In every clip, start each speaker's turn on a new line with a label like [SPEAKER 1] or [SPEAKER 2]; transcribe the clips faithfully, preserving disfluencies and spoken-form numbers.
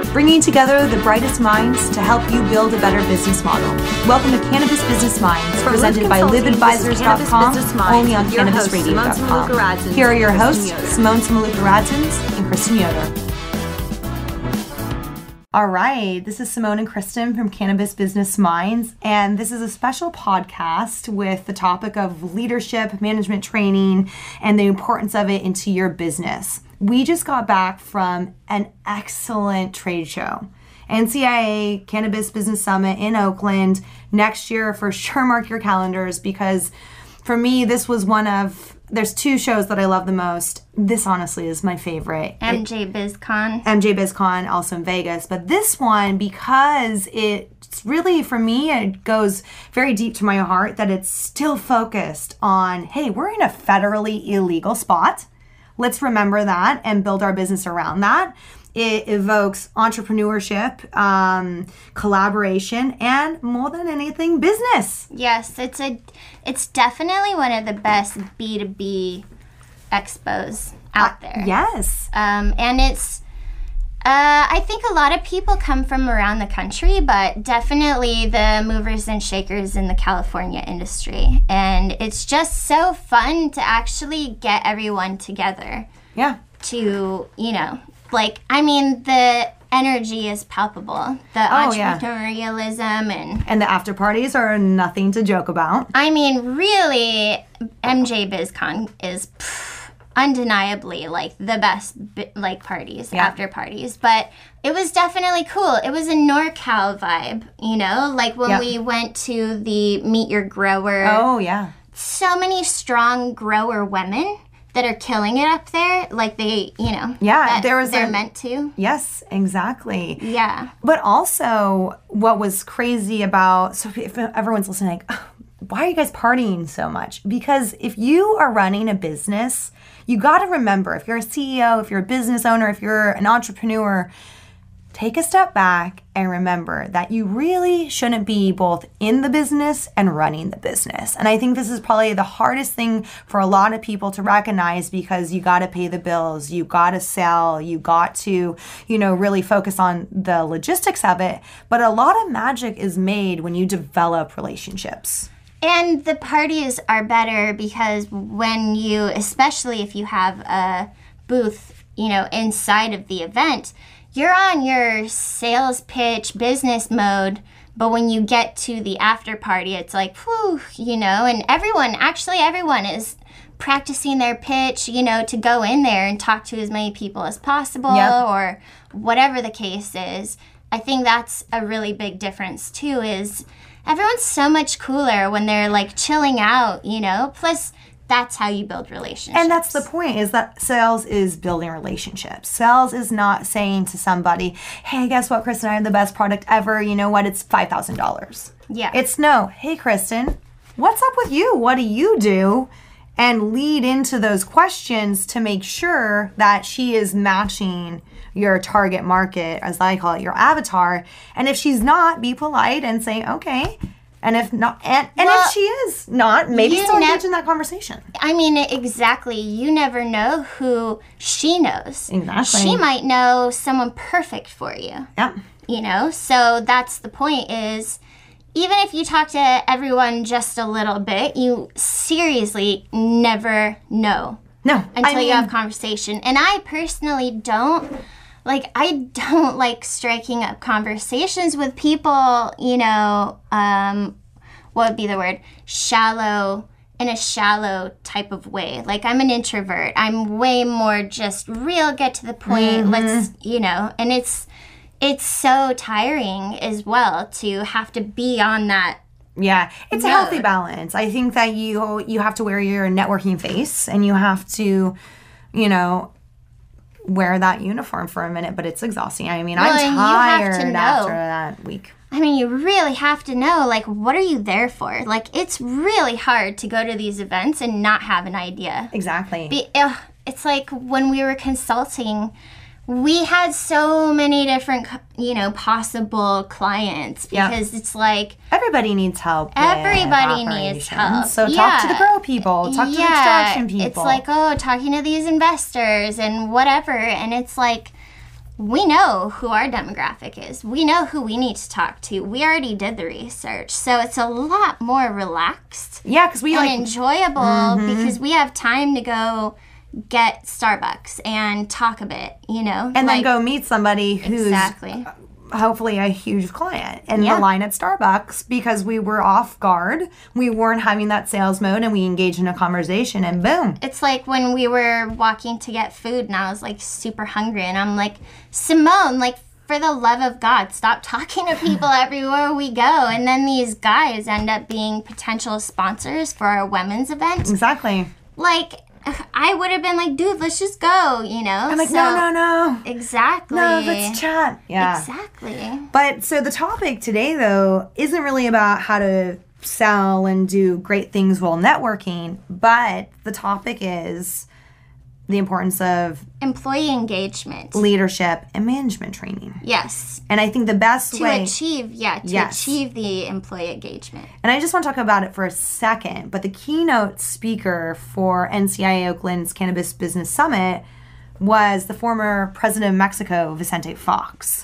[SPEAKER 1] bringing together the brightest minds to help you build a better business model. Welcome to Cannabis Business Minds,
[SPEAKER 2] From
[SPEAKER 1] presented by live advisors dot com, only on cannabis radio dot com. Here are your hosts, Simone Samaluka-Radzins and Kristen Yoder. All right, this is Simone and Kristen from Cannabis Business Minds, and this is a special podcast with the topic of leadership, management training, and the importance of it into your business. We just got back from an excellent trade show. N C I A Cannabis Business Summit in Oakland. Next year, for sure, mark your calendars, because for me, this was one of... There's two shows that I love the most. This, honestly, is my favorite.
[SPEAKER 3] M J BizCon.
[SPEAKER 1] M J BizCon, also in Vegas. But this one, because it's really, for me, it goes very deep to my heart that it's still focused on, hey, we're in a federally illegal spot. Let's remember that and build our business around that. It evokes entrepreneurship, um, collaboration, and more than anything, business.
[SPEAKER 3] Yes, it's a, it's definitely one of the best B two B expos out uh, there.
[SPEAKER 1] Yes.
[SPEAKER 3] Um, and it's, uh, I think a lot of people come from around the country, but definitely the movers and shakers in the California industry. And it's just so fun to actually get everyone together.
[SPEAKER 1] Yeah.
[SPEAKER 3] To, you know... Like, I mean, the energy is palpable. The
[SPEAKER 1] oh,
[SPEAKER 3] entrepreneurialism
[SPEAKER 1] yeah.
[SPEAKER 3] and...
[SPEAKER 1] And the after parties are nothing to joke about.
[SPEAKER 3] I mean, really, M J BizCon is pff, undeniably, like, the best, like, parties, yeah. after parties. But it was definitely cool. It was a NorCal vibe, you know? Like, when yep. we went to the Meet Your Grower.
[SPEAKER 1] Oh, yeah.
[SPEAKER 3] So many strong grower women that are killing it up there, like they, you know,
[SPEAKER 1] yeah, there was
[SPEAKER 3] they're
[SPEAKER 1] a,
[SPEAKER 3] meant to.
[SPEAKER 1] Yes, exactly.
[SPEAKER 3] Yeah.
[SPEAKER 1] But also, what was crazy about, so if everyone's listening, like, oh, why are you guys partying so much? Because if you are running a business, you got to remember, if you're a C E O, if you're a business owner, if you're an entrepreneur, take a step back and remember that you really shouldn't be both in the business and running the business. And I think this is probably the hardest thing for a lot of people to recognize, because you got to pay the bills, you got to sell, you got to, you know, really focus on the logistics of it. But a lot of magic is made when you develop relationships.
[SPEAKER 3] And the parties are better because when you, especially if you have a booth, you know, inside of the event, you're on your sales pitch, business mode, but when you get to the after party, it's like, whew, you know, and everyone, actually everyone is practicing their pitch, you know, to go in there and talk to as many people as possible, yep. or whatever the case is. I think that's a really big difference too, is everyone's so much cooler when they're like chilling out, you know, plus that's how you build relationships.
[SPEAKER 1] And that's the point, is that sales is building relationships. Sales is not saying to somebody, hey, guess what, Kristen, I have the best product ever. You know what? It's five thousand dollars.
[SPEAKER 3] Yeah.
[SPEAKER 1] It's no, hey, Kristen, what's up with you? What do you do? And lead into those questions to make sure that she is matching your target market, as I call it, your avatar. And if she's not, be polite and say, okay. And if not, and, and well, if she is not, maybe still engage in that conversation.
[SPEAKER 3] I mean, exactly. You never know who she knows.
[SPEAKER 1] Exactly.
[SPEAKER 3] She might know someone perfect for you.
[SPEAKER 1] Yep.
[SPEAKER 3] You know, so that's the point, is even if you talk to everyone just a little bit, you seriously never know.
[SPEAKER 1] No.
[SPEAKER 3] Until
[SPEAKER 1] I mean,
[SPEAKER 3] you have conversation. And I personally don't... Like, I don't like striking up conversations with people, you know, um, what would be the word? Shallow, in a shallow type of way. Like, I'm an introvert. I'm way more just real, get to the point, mm-hmm. let's, you know, and it's, it's so tiring as well to have to be on that.
[SPEAKER 1] Yeah, it's
[SPEAKER 3] mode.
[SPEAKER 1] A healthy balance. I think that you you have to wear your networking face, and you have to, you know, wear that uniform for a minute, but it's exhausting. I mean,
[SPEAKER 3] well,
[SPEAKER 1] I'm tired after
[SPEAKER 3] know.
[SPEAKER 1] that week.
[SPEAKER 3] I mean, you really have to know, like, what are you there for? Like, it's really hard to go to these events and not have an idea.
[SPEAKER 1] Exactly.
[SPEAKER 3] Be, ugh, it's like when we were consulting, we had so many different, you know, possible clients, because yep. it's like...
[SPEAKER 1] Everybody needs help.
[SPEAKER 3] Everybody needs help.
[SPEAKER 1] So
[SPEAKER 3] yeah.
[SPEAKER 1] talk to the grow people. Talk
[SPEAKER 3] yeah.
[SPEAKER 1] to the extraction people.
[SPEAKER 3] It's like, oh, talking to these investors and whatever. And it's like, we know who our demographic is. We know who we need to talk to. We already did the research. So it's a lot more relaxed.
[SPEAKER 1] Yeah, because we
[SPEAKER 3] and
[SPEAKER 1] like...
[SPEAKER 3] enjoyable
[SPEAKER 1] Mm-hmm.
[SPEAKER 3] because we have time to go get Starbucks and talk a bit, you know?
[SPEAKER 1] And
[SPEAKER 3] like,
[SPEAKER 1] then go meet somebody who's
[SPEAKER 3] exactly.
[SPEAKER 1] hopefully a huge client in
[SPEAKER 3] Yeah.
[SPEAKER 1] the line at Starbucks because we were off guard. We weren't having that sales mode and we engaged in a conversation and boom.
[SPEAKER 3] It's like when we were walking to get food and I was like super hungry and I'm like, Simone, like for the love of God, stop talking to people everywhere we go. And then these guys end up being potential sponsors for our women's event.
[SPEAKER 1] Exactly.
[SPEAKER 3] Like, I would have been like, dude, let's just go, you know?
[SPEAKER 1] I'm like,
[SPEAKER 3] so,
[SPEAKER 1] no, no, no.
[SPEAKER 3] Exactly.
[SPEAKER 1] No, let's chat. Yeah.
[SPEAKER 3] Exactly.
[SPEAKER 1] But so the topic today, though, isn't really about how to sell and do great things while networking, but the topic is the importance of
[SPEAKER 3] Employee engagement.
[SPEAKER 1] leadership and management training.
[SPEAKER 3] Yes.
[SPEAKER 1] And I think the best
[SPEAKER 3] To
[SPEAKER 1] way...
[SPEAKER 3] achieve, yeah, to
[SPEAKER 1] Yes.
[SPEAKER 3] achieve the employee engagement.
[SPEAKER 1] And I just want to talk about it for a second, but the keynote speaker for N C I A Oakland's Cannabis Business Summit was the former president of Mexico, Vicente Fox.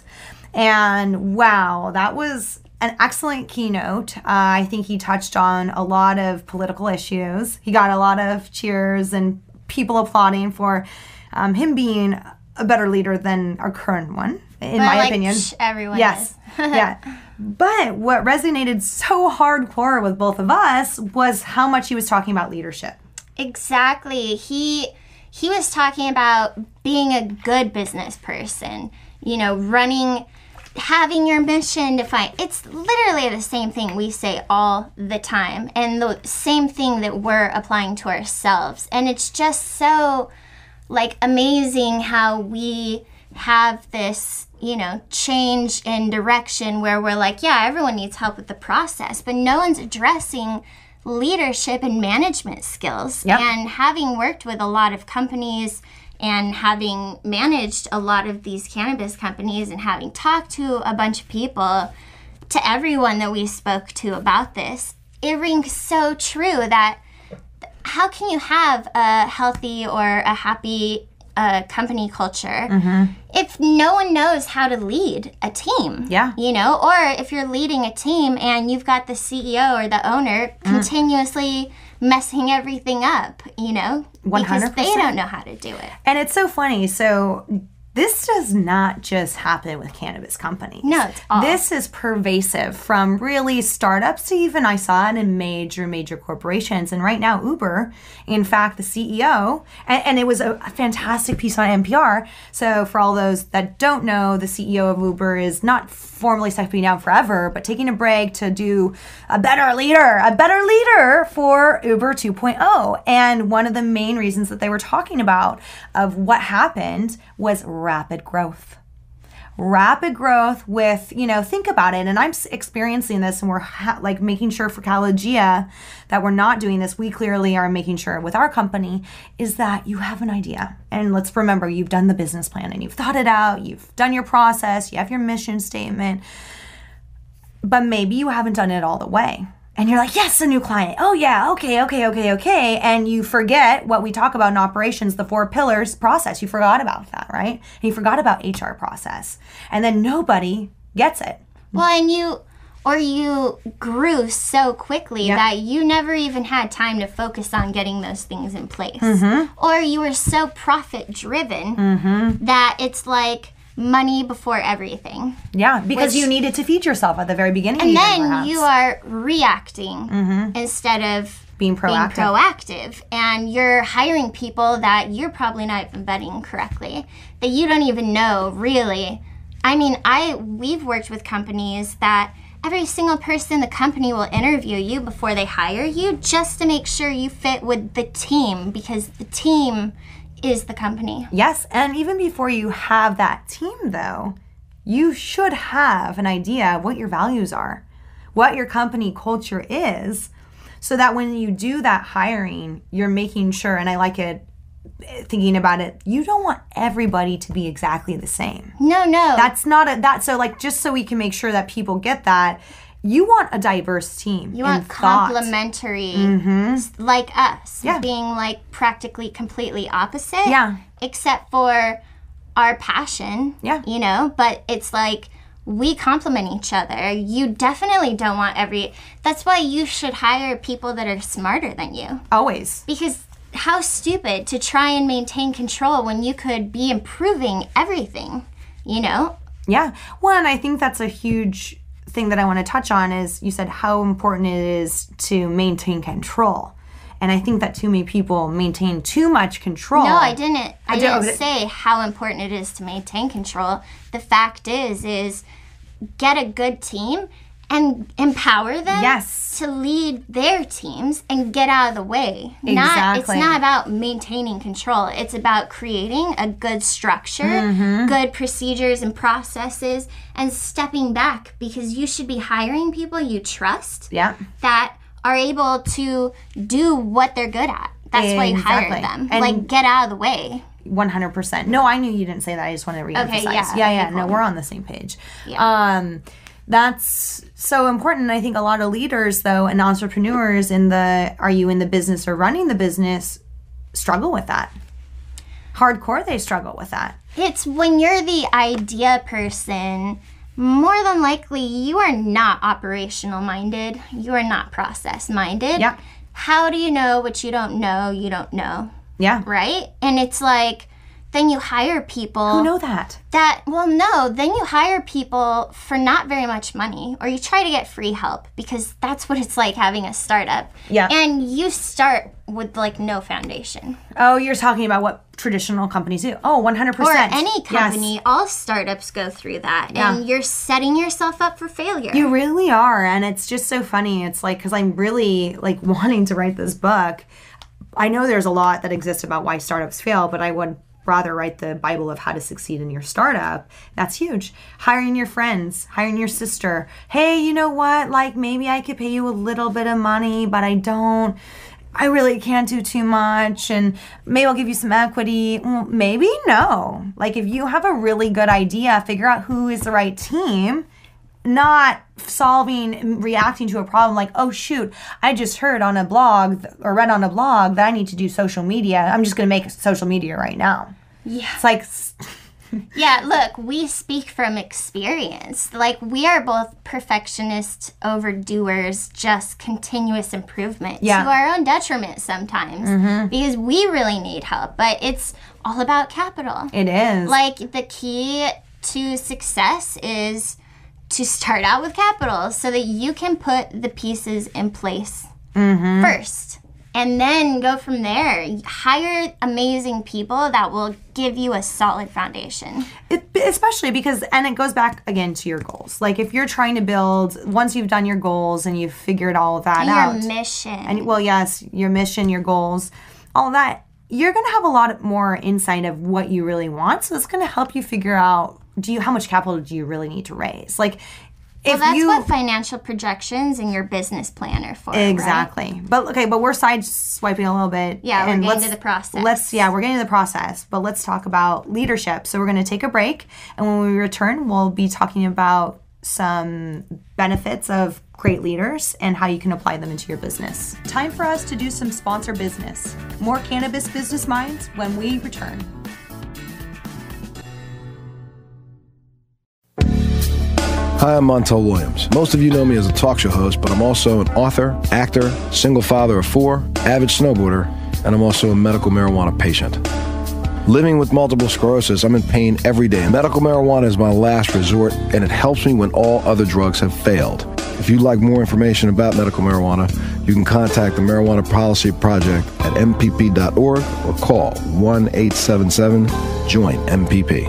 [SPEAKER 1] And wow, that was an excellent keynote. Uh, I think he touched on a lot of political issues. He got a lot of cheers and people applauding for um, him being a better leader than our current one, in
[SPEAKER 3] But
[SPEAKER 1] my
[SPEAKER 3] like,
[SPEAKER 1] opinion.
[SPEAKER 3] psh, everyone
[SPEAKER 1] Yes.
[SPEAKER 3] is.
[SPEAKER 1] Yeah. But what resonated so hardcore with both of us was how much he was talking about leadership.
[SPEAKER 3] Exactly. He he was talking about being a good business person, you know, running, having your mission defined. It's literally the same thing we say all the time and the same thing that we're applying to ourselves. And it's just so like amazing how we have this, you know, change in direction where we're like, yeah, everyone needs help with the process, but no one's addressing leadership and management skills.
[SPEAKER 1] Yep.
[SPEAKER 3] And having worked with a lot of companies and having managed a lot of these cannabis companies and having talked to a bunch of people, to everyone that we spoke to about this, it rings so true that how can you have a healthy or a happy uh, company culture
[SPEAKER 1] Mm-hmm.
[SPEAKER 3] if no one knows how to lead a team?
[SPEAKER 1] Yeah.
[SPEAKER 3] You know, or if you're leading a team and you've got the C E O or the owner
[SPEAKER 1] Mm.
[SPEAKER 3] continuously messing everything up, you know,
[SPEAKER 1] one hundred
[SPEAKER 3] because
[SPEAKER 1] percent.
[SPEAKER 3] they don't know how to do it.
[SPEAKER 1] And it's so funny. So this does not just happen with cannabis companies.
[SPEAKER 3] No, it's all.
[SPEAKER 1] This is pervasive from really startups to even I saw it in major, major corporations. And right now, Uber, in fact, the C E O, and, and it was a, a fantastic piece on N P R. So for all those that don't know, the C E O of Uber is not formally stepping down forever, but taking a break to do a better leader, a better leader for Uber two point oh. And one of the main reasons that they were talking about of what happened was rapid growth. Rapid growth with, you know, think about it. And I'm s- experiencing this and we're ha- like making sure for Calagia that we're not doing this. We clearly are making sure with our company is that you have an idea. And let's remember, you've done the business plan and you've thought it out. You've done your process. You have your mission statement. But maybe you haven't done it all the way. And you're like, yes, a new client. Oh, yeah, okay, okay, okay, okay. And you forget what we talk about in operations, the four pillars process. You forgot about that, right? And you forgot about H R process. And then nobody gets it.
[SPEAKER 3] Well, and you, or you grew so quickly
[SPEAKER 1] Yep.
[SPEAKER 3] that you never even had time to focus on getting those things in place.
[SPEAKER 1] Mm-hmm.
[SPEAKER 3] Or you were so profit driven
[SPEAKER 1] Mm-hmm.
[SPEAKER 3] that it's like money before everything.
[SPEAKER 1] Yeah, because
[SPEAKER 3] Which-
[SPEAKER 1] you needed to feed yourself at the very beginning.
[SPEAKER 3] And
[SPEAKER 1] even,
[SPEAKER 3] then
[SPEAKER 1] perhaps.
[SPEAKER 3] you are reacting
[SPEAKER 1] Mhm.
[SPEAKER 3] instead of
[SPEAKER 1] being proactive.
[SPEAKER 3] being proactive. And you're hiring people that you're probably not even vetting correctly, that you don't even know really. I mean, I we've worked with companies that every single person in the company will interview you before they hire you just to make sure you fit with the team, because the team is the company.
[SPEAKER 1] Yes, and even before you have that team, though, you should have an idea of what your values are, what your company culture is, so that when you do that hiring, you're making sure, and I like it, thinking about it, you don't want everybody to be exactly the same.
[SPEAKER 3] No, no.
[SPEAKER 1] That's not a, that, so like, just so we can make sure that people get that, you want a diverse team.
[SPEAKER 3] You
[SPEAKER 1] in
[SPEAKER 3] want
[SPEAKER 1] thought.
[SPEAKER 3] complementary,
[SPEAKER 1] Mhm.
[SPEAKER 3] like us,
[SPEAKER 1] Yeah.
[SPEAKER 3] being like practically completely opposite.
[SPEAKER 1] Yeah.
[SPEAKER 3] Except for our passion.
[SPEAKER 1] Yeah.
[SPEAKER 3] You know, but it's like we complement each other. You definitely don't want every... That's why you should hire people that are smarter than you.
[SPEAKER 1] Always.
[SPEAKER 3] Because how stupid to try and maintain control when you could be improving everything, you know?
[SPEAKER 1] Yeah. Well, and I think that's a huge thing that I want to touch on is you said how important it is to maintain control. And I think that too many people maintain too much control.
[SPEAKER 3] No, I didn't. I
[SPEAKER 1] did-
[SPEAKER 3] didn't say how important it is to maintain control. The fact is, is get a good team and empower them
[SPEAKER 1] Yes.
[SPEAKER 3] to lead their teams and get out of the way. Not, it's
[SPEAKER 1] Exactly.
[SPEAKER 3] not about maintaining control. It's about creating a good structure,
[SPEAKER 1] Mm-hmm.
[SPEAKER 3] good procedures and processes, and stepping back because you should be hiring people you trust
[SPEAKER 1] Yeah.
[SPEAKER 3] that are able to do what they're good at. That's why you hired
[SPEAKER 1] Exactly.
[SPEAKER 3] them.
[SPEAKER 1] And-
[SPEAKER 3] like, get out of the way.
[SPEAKER 1] one hundred percent. No, I knew you didn't say that. I just wanted to reemphasize.
[SPEAKER 3] Okay, yeah.
[SPEAKER 1] Yeah, yeah.
[SPEAKER 3] Okay,
[SPEAKER 1] No,
[SPEAKER 3] cool.
[SPEAKER 1] we're on the same page.
[SPEAKER 3] Yeah.
[SPEAKER 1] Um, that's so important. I think a lot of leaders, though, and entrepreneurs in the, are you in the business or running the business, struggle with that. Hardcore, they struggle with that.
[SPEAKER 3] It's when you're the idea person, more than likely you are not operational minded. You are not process minded.
[SPEAKER 1] Yeah.
[SPEAKER 3] How do you know what you don't know you don't know?
[SPEAKER 1] Yeah.
[SPEAKER 3] Right? And it's like, then you hire people
[SPEAKER 1] Who know that?
[SPEAKER 3] that, well, no, then you hire people for not very much money, or you try to get free help because that's what it's like having a startup.
[SPEAKER 1] Yeah.
[SPEAKER 3] And you start with like no foundation.
[SPEAKER 1] Oh, you're talking about what traditional companies do. Oh, one hundred
[SPEAKER 3] Or
[SPEAKER 1] percent.
[SPEAKER 3] any
[SPEAKER 1] Yes.
[SPEAKER 3] company, all startups go through that.
[SPEAKER 1] Yeah.
[SPEAKER 3] And you're setting yourself up for failure.
[SPEAKER 1] You really are. And it's just so funny. It's like, because I'm really like wanting to write this book. I know there's a lot that exists about why startups fail, but I would rather write the Bible of how to succeed in your startup. That's huge. Hiring your friends, hiring your sister. Hey, you know what? Like maybe I could pay you a little bit of money, but I don't. I really can't do too much, and maybe I'll give you some equity. Well, maybe no. Like if you have a really good idea, figure out who is the right team, not solving, reacting to a problem like, oh shoot, I just heard on a blog or read on a blog that I need to do social media. I'm just going to make social media right now.
[SPEAKER 3] Yeah.
[SPEAKER 1] It's like,
[SPEAKER 3] Yeah, look, we speak from experience. Like, we are both perfectionists, overdoers, just continuous improvement
[SPEAKER 1] Yeah.
[SPEAKER 3] to our own detriment sometimes
[SPEAKER 1] Mm-hmm.
[SPEAKER 3] because we really need help. But it's all about capital.
[SPEAKER 1] it is.
[SPEAKER 3] Like, the key to success is to start out with capital so that you can put the pieces in place
[SPEAKER 1] Mm-hmm.
[SPEAKER 3] first. And then go from there. Hire amazing people that will give you a solid foundation.
[SPEAKER 1] It, especially because, and it goes back again to your goals. Like if you're trying to build, once you've done your goals and you've figured all of that
[SPEAKER 3] And
[SPEAKER 1] out.
[SPEAKER 3] your mission.
[SPEAKER 1] And well, yes, your mission, your goals, all of that, you're going to have a lot more insight of what you really want. So it's going to help you figure out, do you, how much capital do you really need to raise? Like if
[SPEAKER 3] well, that's
[SPEAKER 1] you,
[SPEAKER 3] what financial projections and your business plan are for.
[SPEAKER 1] exactly.
[SPEAKER 3] Right?
[SPEAKER 1] But okay, but we're side swiping a little bit.
[SPEAKER 3] Yeah, we're
[SPEAKER 1] and
[SPEAKER 3] getting
[SPEAKER 1] let's-
[SPEAKER 3] to the process.
[SPEAKER 1] Let's yeah, we're getting to the process. But let's talk about leadership. So we're going to take a break, and when we return, we'll be talking about some benefits of great leaders and how you can apply them into your business. Time for us to do some sponsor business. More Cannabis Business Minds when we return.
[SPEAKER 2] Hi, I'm Montel Williams. Most of you know me as a talk show host, but I'm also an author, actor, single father of four, avid snowboarder, and I'm also a medical marijuana patient. Living with multiple sclerosis, I'm in pain every day. Medical marijuana is my last resort, and it helps me when all other drugs have failed. If you'd like more information about medical marijuana, you can contact the Marijuana Policy Project at m p p dot org or call one eight seven seven join M P P.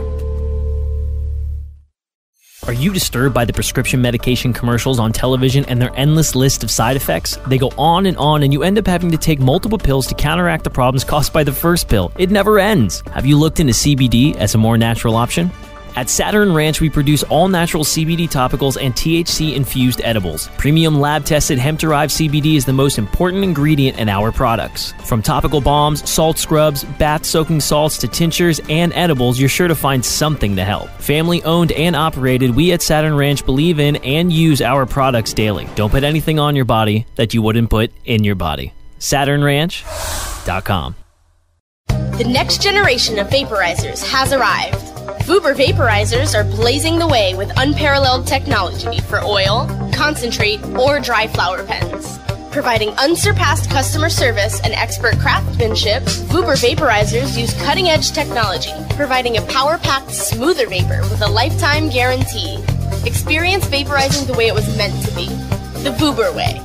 [SPEAKER 4] Are you disturbed by the prescription medication commercials on television and their endless list of side effects? They go on and on, and you end up having to take multiple pills to counteract the problems caused by the first pill. It never ends. Have you looked into C B D as a more natural option? At Saturn Ranch, we produce all-natural C B D topicals and T H C-infused edibles. Premium lab-tested hemp-derived C B D is the most important ingredient in our products. From topical balms, salt scrubs, bath-soaking salts to tinctures and edibles, you're sure to find something to help. Family-owned and operated, we at Saturn Ranch believe in and use our products daily. Don't put anything on your body that you wouldn't put in your body. Saturn Ranch dot com.
[SPEAKER 5] The next generation of vaporizers has arrived. Vuber vaporizers are blazing the way with unparalleled technology for oil, concentrate, or dry flower pens. Providing unsurpassed customer service and expert craftsmanship, Vuber vaporizers use cutting-edge technology, providing a power-packed, smoother vapor with a lifetime guarantee. Experience vaporizing the way it was meant to be. The Vuber way.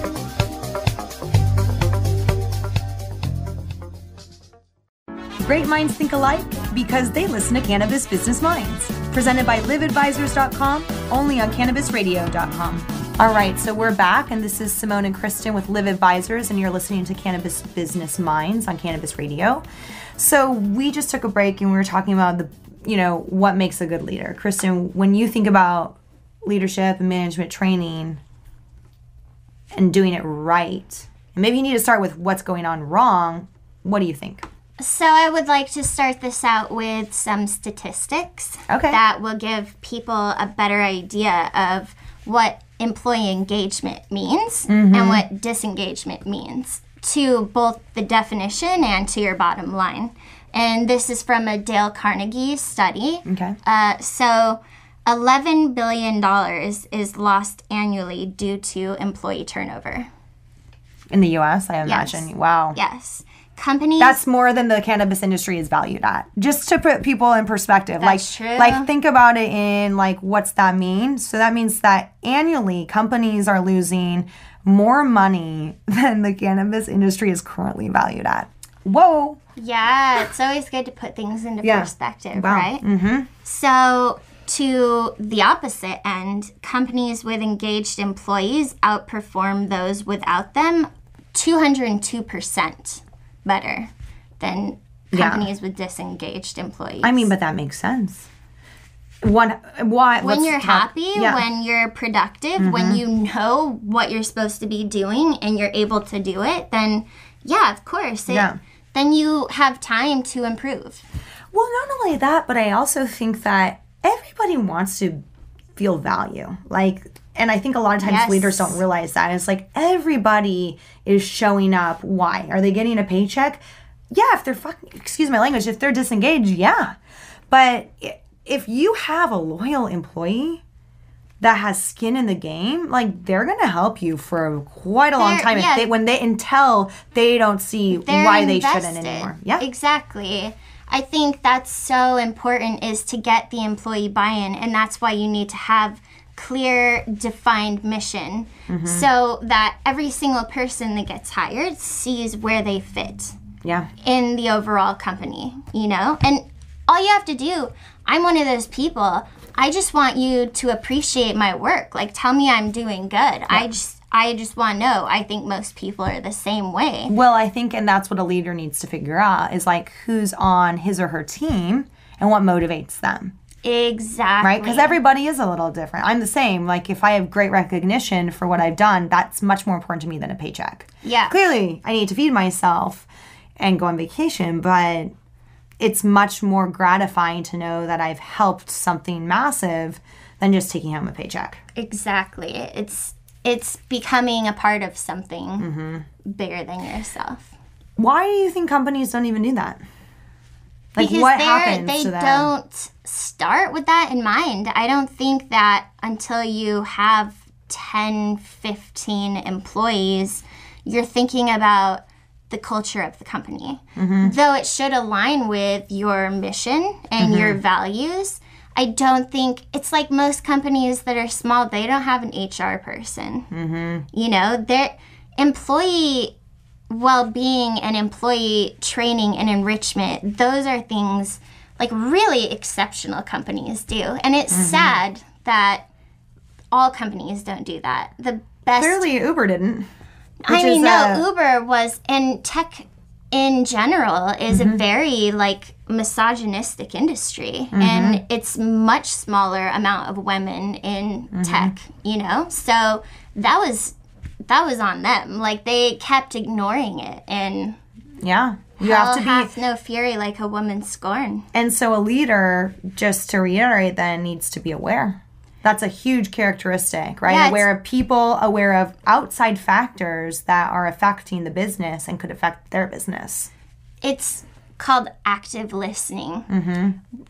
[SPEAKER 1] Great minds think alike because they listen to Cannabis Business Minds. Presented by live advisors dot com, only on cannabis radio dot com. All right, so we're back, and this is Simone and Kristen with Live Advisors, and you're listening to Cannabis Business Minds on Cannabis Radio. So we just took a break, and we were talking about the, you know, what makes a good leader. Kristen, when you think about leadership and management training and doing it right, and maybe you need to start with what's going on wrong, what do you think?
[SPEAKER 3] So I would like to start this out with some statistics
[SPEAKER 1] Okay.
[SPEAKER 3] that will give people a better idea of what employee engagement means
[SPEAKER 1] Mm-hmm.
[SPEAKER 3] and what disengagement means to both the definition and to your bottom line. And this is from a Dale Carnegie study.
[SPEAKER 1] Okay.
[SPEAKER 3] Uh, so eleven billion dollars is lost annually due to employee turnover.
[SPEAKER 1] In the U S, I
[SPEAKER 3] Yes.
[SPEAKER 1] imagine. Wow.
[SPEAKER 3] Yes. Companies...
[SPEAKER 1] That's more than the cannabis industry is valued at. Just to put people in perspective.
[SPEAKER 3] That's
[SPEAKER 1] like,
[SPEAKER 3] true.
[SPEAKER 1] Like, think about it in, like, what's that mean? So that means that annually, companies are losing more money than the cannabis industry is currently valued at. Whoa.
[SPEAKER 3] Yeah, it's always good to put things into
[SPEAKER 1] Yeah.
[SPEAKER 3] perspective,
[SPEAKER 1] Wow.
[SPEAKER 3] right?
[SPEAKER 1] Mm-hmm.
[SPEAKER 3] So, to the opposite end, companies with engaged employees outperform those without them two hundred two percent better than
[SPEAKER 1] Yeah.
[SPEAKER 3] companies with disengaged employees.
[SPEAKER 1] I mean, but that makes sense. One, why?
[SPEAKER 3] when
[SPEAKER 1] let's
[SPEAKER 3] you're
[SPEAKER 1] talk-
[SPEAKER 3] happy,
[SPEAKER 1] yeah.
[SPEAKER 3] when you're productive, when you know what you're supposed to be doing and you're able to do it, then yeah, of course. It,
[SPEAKER 1] Yeah.
[SPEAKER 3] Then you have time to improve.
[SPEAKER 1] Well, not only that, but I also think that everybody wants to feel value. Like, and I think a lot of times
[SPEAKER 3] Yes.
[SPEAKER 1] leaders don't realize that. It's like everybody is showing up. Why? Are they getting a paycheck? Yeah, if they're fucking, excuse my language, if they're disengaged, yeah. But i- if you have a loyal employee that has skin in the game, like they're gonna help you for quite a long
[SPEAKER 3] They're-
[SPEAKER 1] time.
[SPEAKER 3] yeah.
[SPEAKER 1] If they, when they until they don't see
[SPEAKER 3] They're
[SPEAKER 1] why they
[SPEAKER 3] invested.
[SPEAKER 1] shouldn't anymore. Yeah.
[SPEAKER 3] Exactly. I think that's so important is to get the employee buy-in, and that's why you need to have clear, defined mission
[SPEAKER 1] Mm-hmm.
[SPEAKER 3] so that every single person that gets hired sees where they fit
[SPEAKER 1] Yeah.
[SPEAKER 3] in the overall company, you know? And all you have to do, I'm one of those people, I just want you to appreciate my work. Like, tell me I'm doing good. I just I just want to know. I think most people are the same way.
[SPEAKER 1] Well, I think, and that's what a leader needs to figure out is like who's on his or her team and what motivates them,
[SPEAKER 3] Exactly.
[SPEAKER 1] right? Because everybody is a little different. I'm the same. Like if I have great recognition for what I've done, that's much more important to me than a paycheck.
[SPEAKER 3] Yeah.
[SPEAKER 1] Clearly, I need to feed myself and go on vacation, but it's much more gratifying to know that I've helped something massive than just taking home a paycheck.
[SPEAKER 3] Exactly. It's it's becoming a part of something
[SPEAKER 1] Mm-hmm.
[SPEAKER 3] bigger than yourself.
[SPEAKER 1] Why do you think companies don't even do that? Like
[SPEAKER 3] Because
[SPEAKER 1] what
[SPEAKER 3] they're-
[SPEAKER 1] happens
[SPEAKER 3] they
[SPEAKER 1] to them?
[SPEAKER 3] don't start with that in mind. I don't think that until you have ten, fifteen employees, you're thinking about the culture of the company.
[SPEAKER 1] Mm-hmm.
[SPEAKER 3] Though it should align with your mission and
[SPEAKER 1] Mm-hmm.
[SPEAKER 3] your values, I don't think it's like most companies that are small, they don't have an H R person. Mm-hmm. You know, their employee well-being and employee training and enrichment, those are things like really exceptional companies do. And it's
[SPEAKER 1] Mm-hmm.
[SPEAKER 3] sad that all companies don't do that. The best
[SPEAKER 1] Clearly, Uber didn't.
[SPEAKER 3] I
[SPEAKER 1] which
[SPEAKER 3] mean,
[SPEAKER 1] is,
[SPEAKER 3] no,
[SPEAKER 1] uh,
[SPEAKER 3] Uber was, and tech in general is
[SPEAKER 1] Mm-hmm.
[SPEAKER 3] a very like misogynistic industry,
[SPEAKER 1] Mm-hmm.
[SPEAKER 3] and it's much smaller amount of women in
[SPEAKER 1] Mm-hmm.
[SPEAKER 3] tech, you know. So that was that was on them. Like they kept ignoring it, and
[SPEAKER 1] Yeah. You
[SPEAKER 3] hell
[SPEAKER 1] have to be.
[SPEAKER 3] hath no fury like a woman's scorn.
[SPEAKER 1] And so a leader, just to reiterate, then needs to be aware. That's a huge characteristic, right?
[SPEAKER 3] Yeah, it's-
[SPEAKER 1] aware of people, aware of outside factors that are affecting the business and could affect their business.
[SPEAKER 3] It's called active listening.
[SPEAKER 1] Mm-hmm.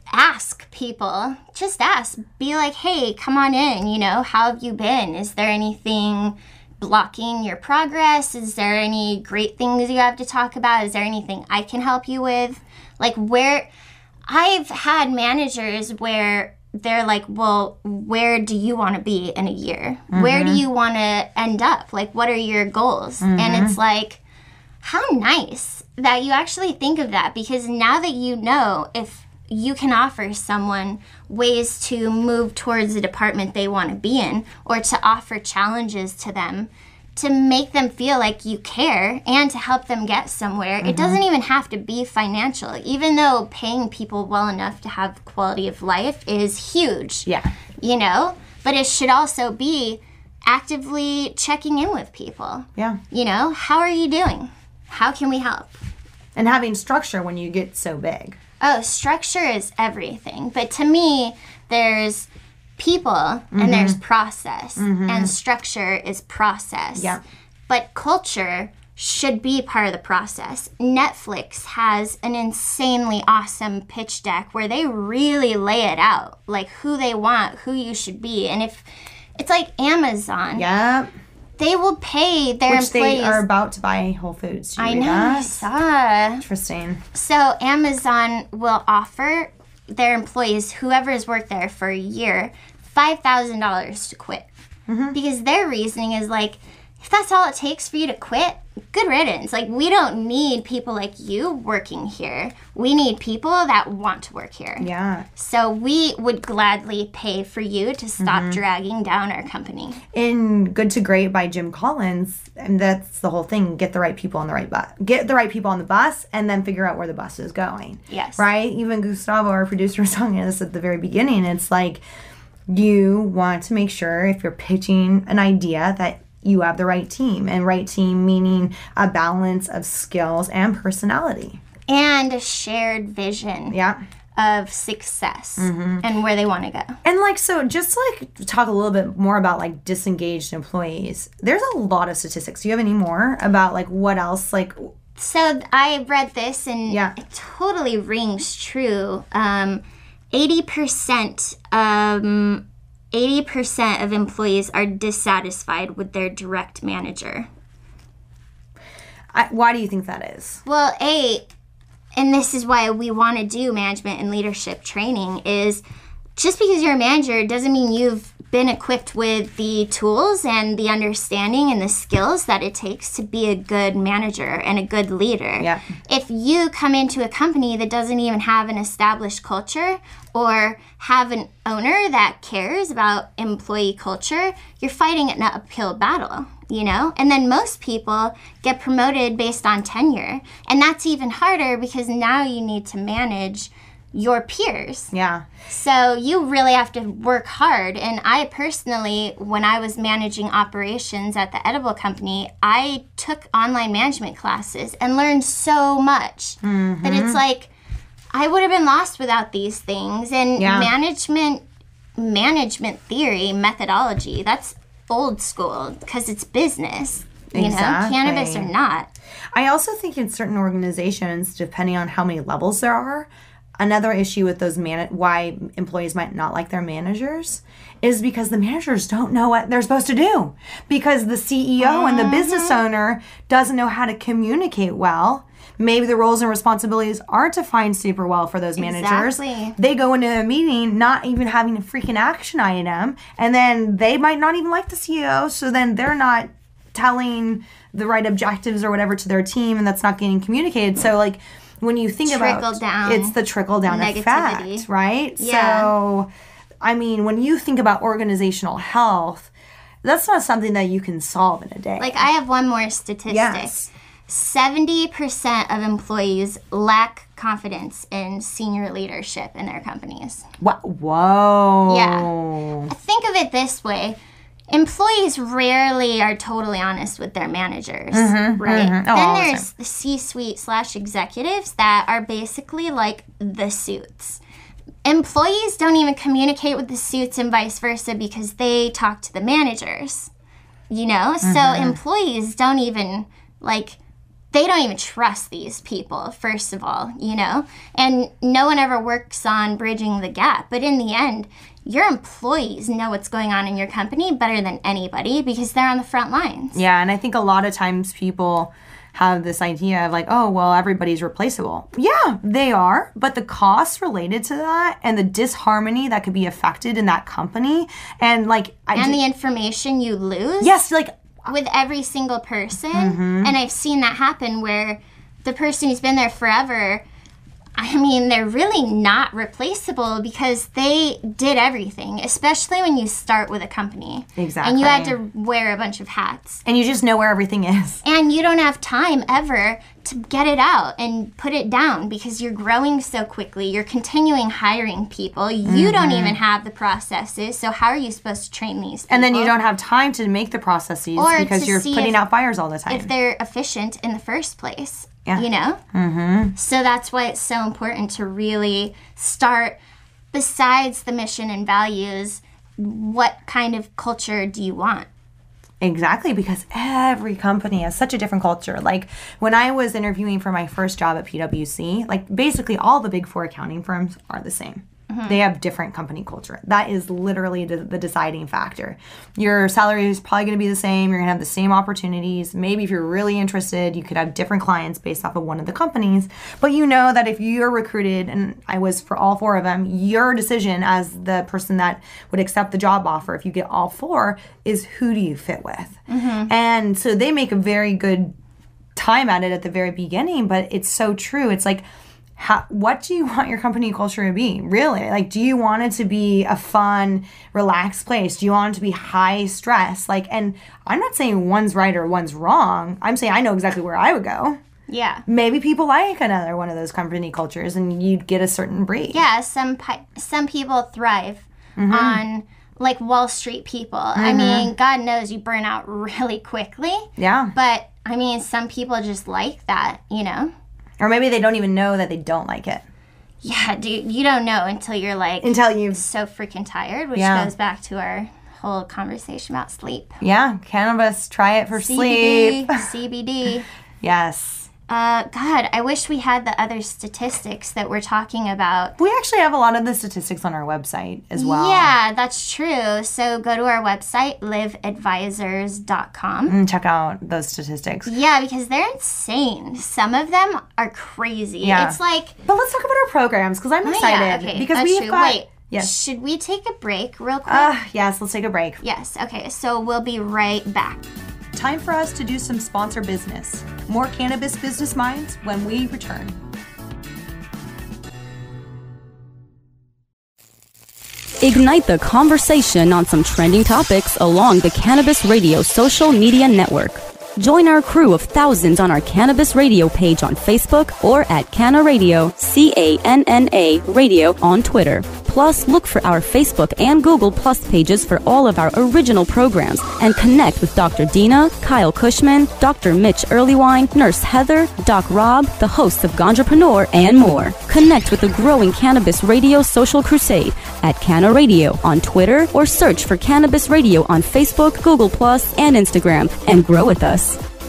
[SPEAKER 3] Ask people. Just ask. Be like, hey, come on in. You know, how have you been? Is there anything blocking your progress? Is there any great things you have to talk about? Is there anything I can help you with? Like, where I've had managers where they're like, well, where do you want to be in a year? Mm-hmm. Where do you want to end up? Like, what are your goals? Mm-hmm. And it's like, how nice that you actually think of that, because now that you know if you can offer someone ways to move towards the department they want to be in, or to offer challenges to them to make them feel like you care and to help them get somewhere. Mm-hmm. It doesn't even have to be financial, even though paying people well enough to have quality of life is huge.
[SPEAKER 1] Yeah.
[SPEAKER 3] You know, but it should also be actively checking in with people.
[SPEAKER 1] Yeah.
[SPEAKER 3] You know, how are you doing? How can we help?
[SPEAKER 1] And having structure when you get so big.
[SPEAKER 3] Oh, structure is everything. But to me, there's people
[SPEAKER 1] mm-hmm.
[SPEAKER 3] and there's process.
[SPEAKER 1] Mm-hmm.
[SPEAKER 3] And structure is process.
[SPEAKER 1] Yeah.
[SPEAKER 3] But culture should be part of the process. Netflix has an insanely awesome pitch deck where they really lay it out, like who they want, who you should be. And if it's like Amazon.
[SPEAKER 1] Yeah.
[SPEAKER 3] They will pay their
[SPEAKER 1] Which
[SPEAKER 3] employees.
[SPEAKER 1] They are about to buy Whole Foods.
[SPEAKER 3] I know, I saw.
[SPEAKER 1] Interesting.
[SPEAKER 3] So Amazon will offer their employees, whoever has worked there for a year, five thousand dollars to quit. Mm-hmm. Because their reasoning is like, if that's all it takes for you to quit, good riddance. Like, we don't need people like you working here. We need people that want to work here.
[SPEAKER 1] Yeah.
[SPEAKER 3] So we would gladly pay for you to stop mm-hmm. dragging down our company.
[SPEAKER 1] In Good to Great by Jim Collins, and that's the whole thing, get the right people on the right bus. Get the right people on the bus and then figure out where the bus is going.
[SPEAKER 3] Yes.
[SPEAKER 1] Right? Even Gustavo, our producer, was telling us at the very beginning. It's like, you want to make sure if you're pitching an idea that you have the right team, and right team meaning a balance of skills and personality.
[SPEAKER 3] And a shared vision
[SPEAKER 1] yeah.
[SPEAKER 3] of success
[SPEAKER 1] mm-hmm.
[SPEAKER 3] and where they want to go.
[SPEAKER 1] And like, so just like talk a little bit more about like disengaged employees. There's a lot of statistics. Do you have any more about like what else? Like,
[SPEAKER 3] so I read this and
[SPEAKER 1] yeah.
[SPEAKER 3] it totally rings true. Um, eighty percent um eighty percent of employees are dissatisfied with their direct manager.
[SPEAKER 1] I, why do you think that is?
[SPEAKER 3] Well, A, and this is why we want to do management and leadership training, is just because you're a manager doesn't mean you've been equipped with the tools and the understanding and the skills that it takes to be a good manager and a good leader.
[SPEAKER 1] Yeah.
[SPEAKER 3] If you come into a company that doesn't even have an established culture or have an owner that cares about employee culture, you're fighting an uphill battle, you know? And then most people get promoted based on tenure. And that's even harder because now you need to manage your peers.
[SPEAKER 1] Yeah.
[SPEAKER 3] So you really have to work hard. And I personally, when I was managing operations at the edible company, I took online management classes and learned so much mm-hmm. that it's like, I would have been lost without these things. And
[SPEAKER 1] yeah.
[SPEAKER 3] management, management theory, methodology, that's old school because it's business. You
[SPEAKER 1] exactly.
[SPEAKER 3] know, cannabis or not.
[SPEAKER 1] I also think in certain organizations, depending on how many levels there are, another issue with those man- why employees might not like their managers is because the managers don't know what they're supposed to do. Because the C E O mm-hmm. and the business owner doesn't know how to communicate well. Maybe the roles and responsibilities aren't defined super well for those managers.
[SPEAKER 3] Exactly.
[SPEAKER 1] They go into a meeting not even having a freaking action item, and then they might not even like the C E O, so then they're not telling the right objectives or whatever to their team, and that's not getting communicated. So, like, when you think
[SPEAKER 3] trickle
[SPEAKER 1] about
[SPEAKER 3] down
[SPEAKER 1] it's the trickle down
[SPEAKER 3] negativity.
[SPEAKER 1] Effect, right?
[SPEAKER 3] Yeah.
[SPEAKER 1] So, I mean, when you think about organizational health, that's not something that you can solve in a day.
[SPEAKER 3] Like, I have one more statistic.
[SPEAKER 1] Yes.
[SPEAKER 3] seventy percent of employees lack confidence in senior leadership in their companies.
[SPEAKER 1] Whoa. Whoa.
[SPEAKER 3] Yeah. Think of it this way. Employees rarely are totally honest with their managers,
[SPEAKER 1] mm-hmm,
[SPEAKER 3] right?
[SPEAKER 1] Mm-hmm. Oh,
[SPEAKER 3] then there's the C-suite slash executives that are basically like the suits. Employees don't even communicate with the suits and vice versa because they talk to the managers, you know? Mm-hmm. So employees don't even, like, they don't even trust these people, first of all, you know? And no one ever works on bridging the gap. But in the end, your employees know what's going on in your company better than anybody because they're on the front lines.
[SPEAKER 1] Yeah, and I think a lot of times people have this idea of like, oh, well, everybody's replaceable. Yeah, they are. But the costs related to that and the disharmony that could be affected in that company and like... I
[SPEAKER 3] and
[SPEAKER 1] d-
[SPEAKER 3] the information you lose.
[SPEAKER 1] Yes, like...
[SPEAKER 3] with every single person.
[SPEAKER 1] Mm-hmm.
[SPEAKER 3] And I've seen that happen where the person who's been there forever, I mean, they're really not replaceable because they did everything, especially when you start with a company.
[SPEAKER 1] Exactly.
[SPEAKER 3] And you had to wear a bunch of hats.
[SPEAKER 1] And you just know where everything is.
[SPEAKER 3] And you don't have time ever to get it out and put it down because you're growing so quickly. You're continuing hiring people. You mm-hmm. don't even have the processes. So how are you supposed to train these people?
[SPEAKER 1] And then you don't have time to make the processes
[SPEAKER 3] or
[SPEAKER 1] because you're putting
[SPEAKER 3] if,
[SPEAKER 1] out fires all the time.
[SPEAKER 3] If they're efficient in the first place.
[SPEAKER 1] Yeah.
[SPEAKER 3] You know?
[SPEAKER 1] Mm-hmm.
[SPEAKER 3] So that's why it's so important to really start, besides the mission and values, what kind of culture do you want?
[SPEAKER 1] Exactly, because every company has such a different culture. Like when I was interviewing for my first job at P W C, like basically all the big four accounting firms are the same. Mm-hmm. They have different company culture. That is literally the, the deciding factor. Your salary is probably going to be the same. You're going to have the same opportunities. Maybe if you're really interested, you could have different clients based off of one of the companies. But you know that if you're recruited, and I was for all four of them, your decision as the person that would accept the job offer, if you get all four, is who do you fit with? Mm-hmm. And so they make a very good time at it at the very beginning, but it's so true. It's like, How, what do you want your company culture to be? Really? Like, do you want it to be a fun, relaxed place? Do you want it to be high stress? Like, and I'm not saying one's right or one's wrong. I'm saying I know exactly where I would go.
[SPEAKER 3] Yeah.
[SPEAKER 1] Maybe people like another one of those company cultures and you'd get a certain breed.
[SPEAKER 3] Yeah, some pi- some people thrive mm-hmm. on, like, Wall Street people. Mm-hmm. I mean, God knows you burn out really quickly.
[SPEAKER 1] Yeah.
[SPEAKER 3] But, I mean, some people just like that, you know?
[SPEAKER 1] Or maybe they don't even know that they don't like it.
[SPEAKER 3] Yeah, dude, you don't know until you're like
[SPEAKER 1] until you
[SPEAKER 3] so freaking tired, which
[SPEAKER 1] yeah.
[SPEAKER 3] goes back to our whole conversation about sleep.
[SPEAKER 1] Yeah, cannabis, try it for
[SPEAKER 3] C B D,
[SPEAKER 1] sleep.
[SPEAKER 3] C B D.
[SPEAKER 1] Yes.
[SPEAKER 3] Uh, God, I wish we had the other statistics that we're talking about.
[SPEAKER 1] We actually have a lot of the statistics on our website as well.
[SPEAKER 3] Yeah, that's true. So go to our website, live advisors dot com.
[SPEAKER 1] And check out those statistics.
[SPEAKER 3] Yeah, because they're insane. Some of them are crazy.
[SPEAKER 1] Yeah.
[SPEAKER 3] It's like...
[SPEAKER 1] But let's talk about our programs, because I'm
[SPEAKER 3] oh,
[SPEAKER 1] excited.
[SPEAKER 3] Yeah, okay.
[SPEAKER 1] Because
[SPEAKER 3] that's
[SPEAKER 1] we've
[SPEAKER 3] true.
[SPEAKER 1] got...
[SPEAKER 3] Wait,
[SPEAKER 1] yes.
[SPEAKER 3] Should we take a break real quick?
[SPEAKER 1] Uh, yes, let's take a break.
[SPEAKER 3] Yes, okay. So we'll be right back.
[SPEAKER 1] Time for us to do some sponsor business. More Cannabis Business Minds when we return.
[SPEAKER 6] Ignite the conversation on some trending topics along the Cannabis Radio social media network. Join our crew of thousands on our Cannabis Radio page on Facebook or at Canna Radio, C A N N A Radio on Twitter. Plus, look for our Facebook and Google Plus pages for all of our original programs and connect with Doctor Dina, Kyle Cushman, Doctor Mitch Earlywine, Nurse Heather, Doc Rob, the hosts of Ganjapreneur, and more. Connect with the growing Cannabis Radio social crusade at Canna Radio on Twitter or search for Cannabis Radio on Facebook, Google Plus, and Instagram and grow with us.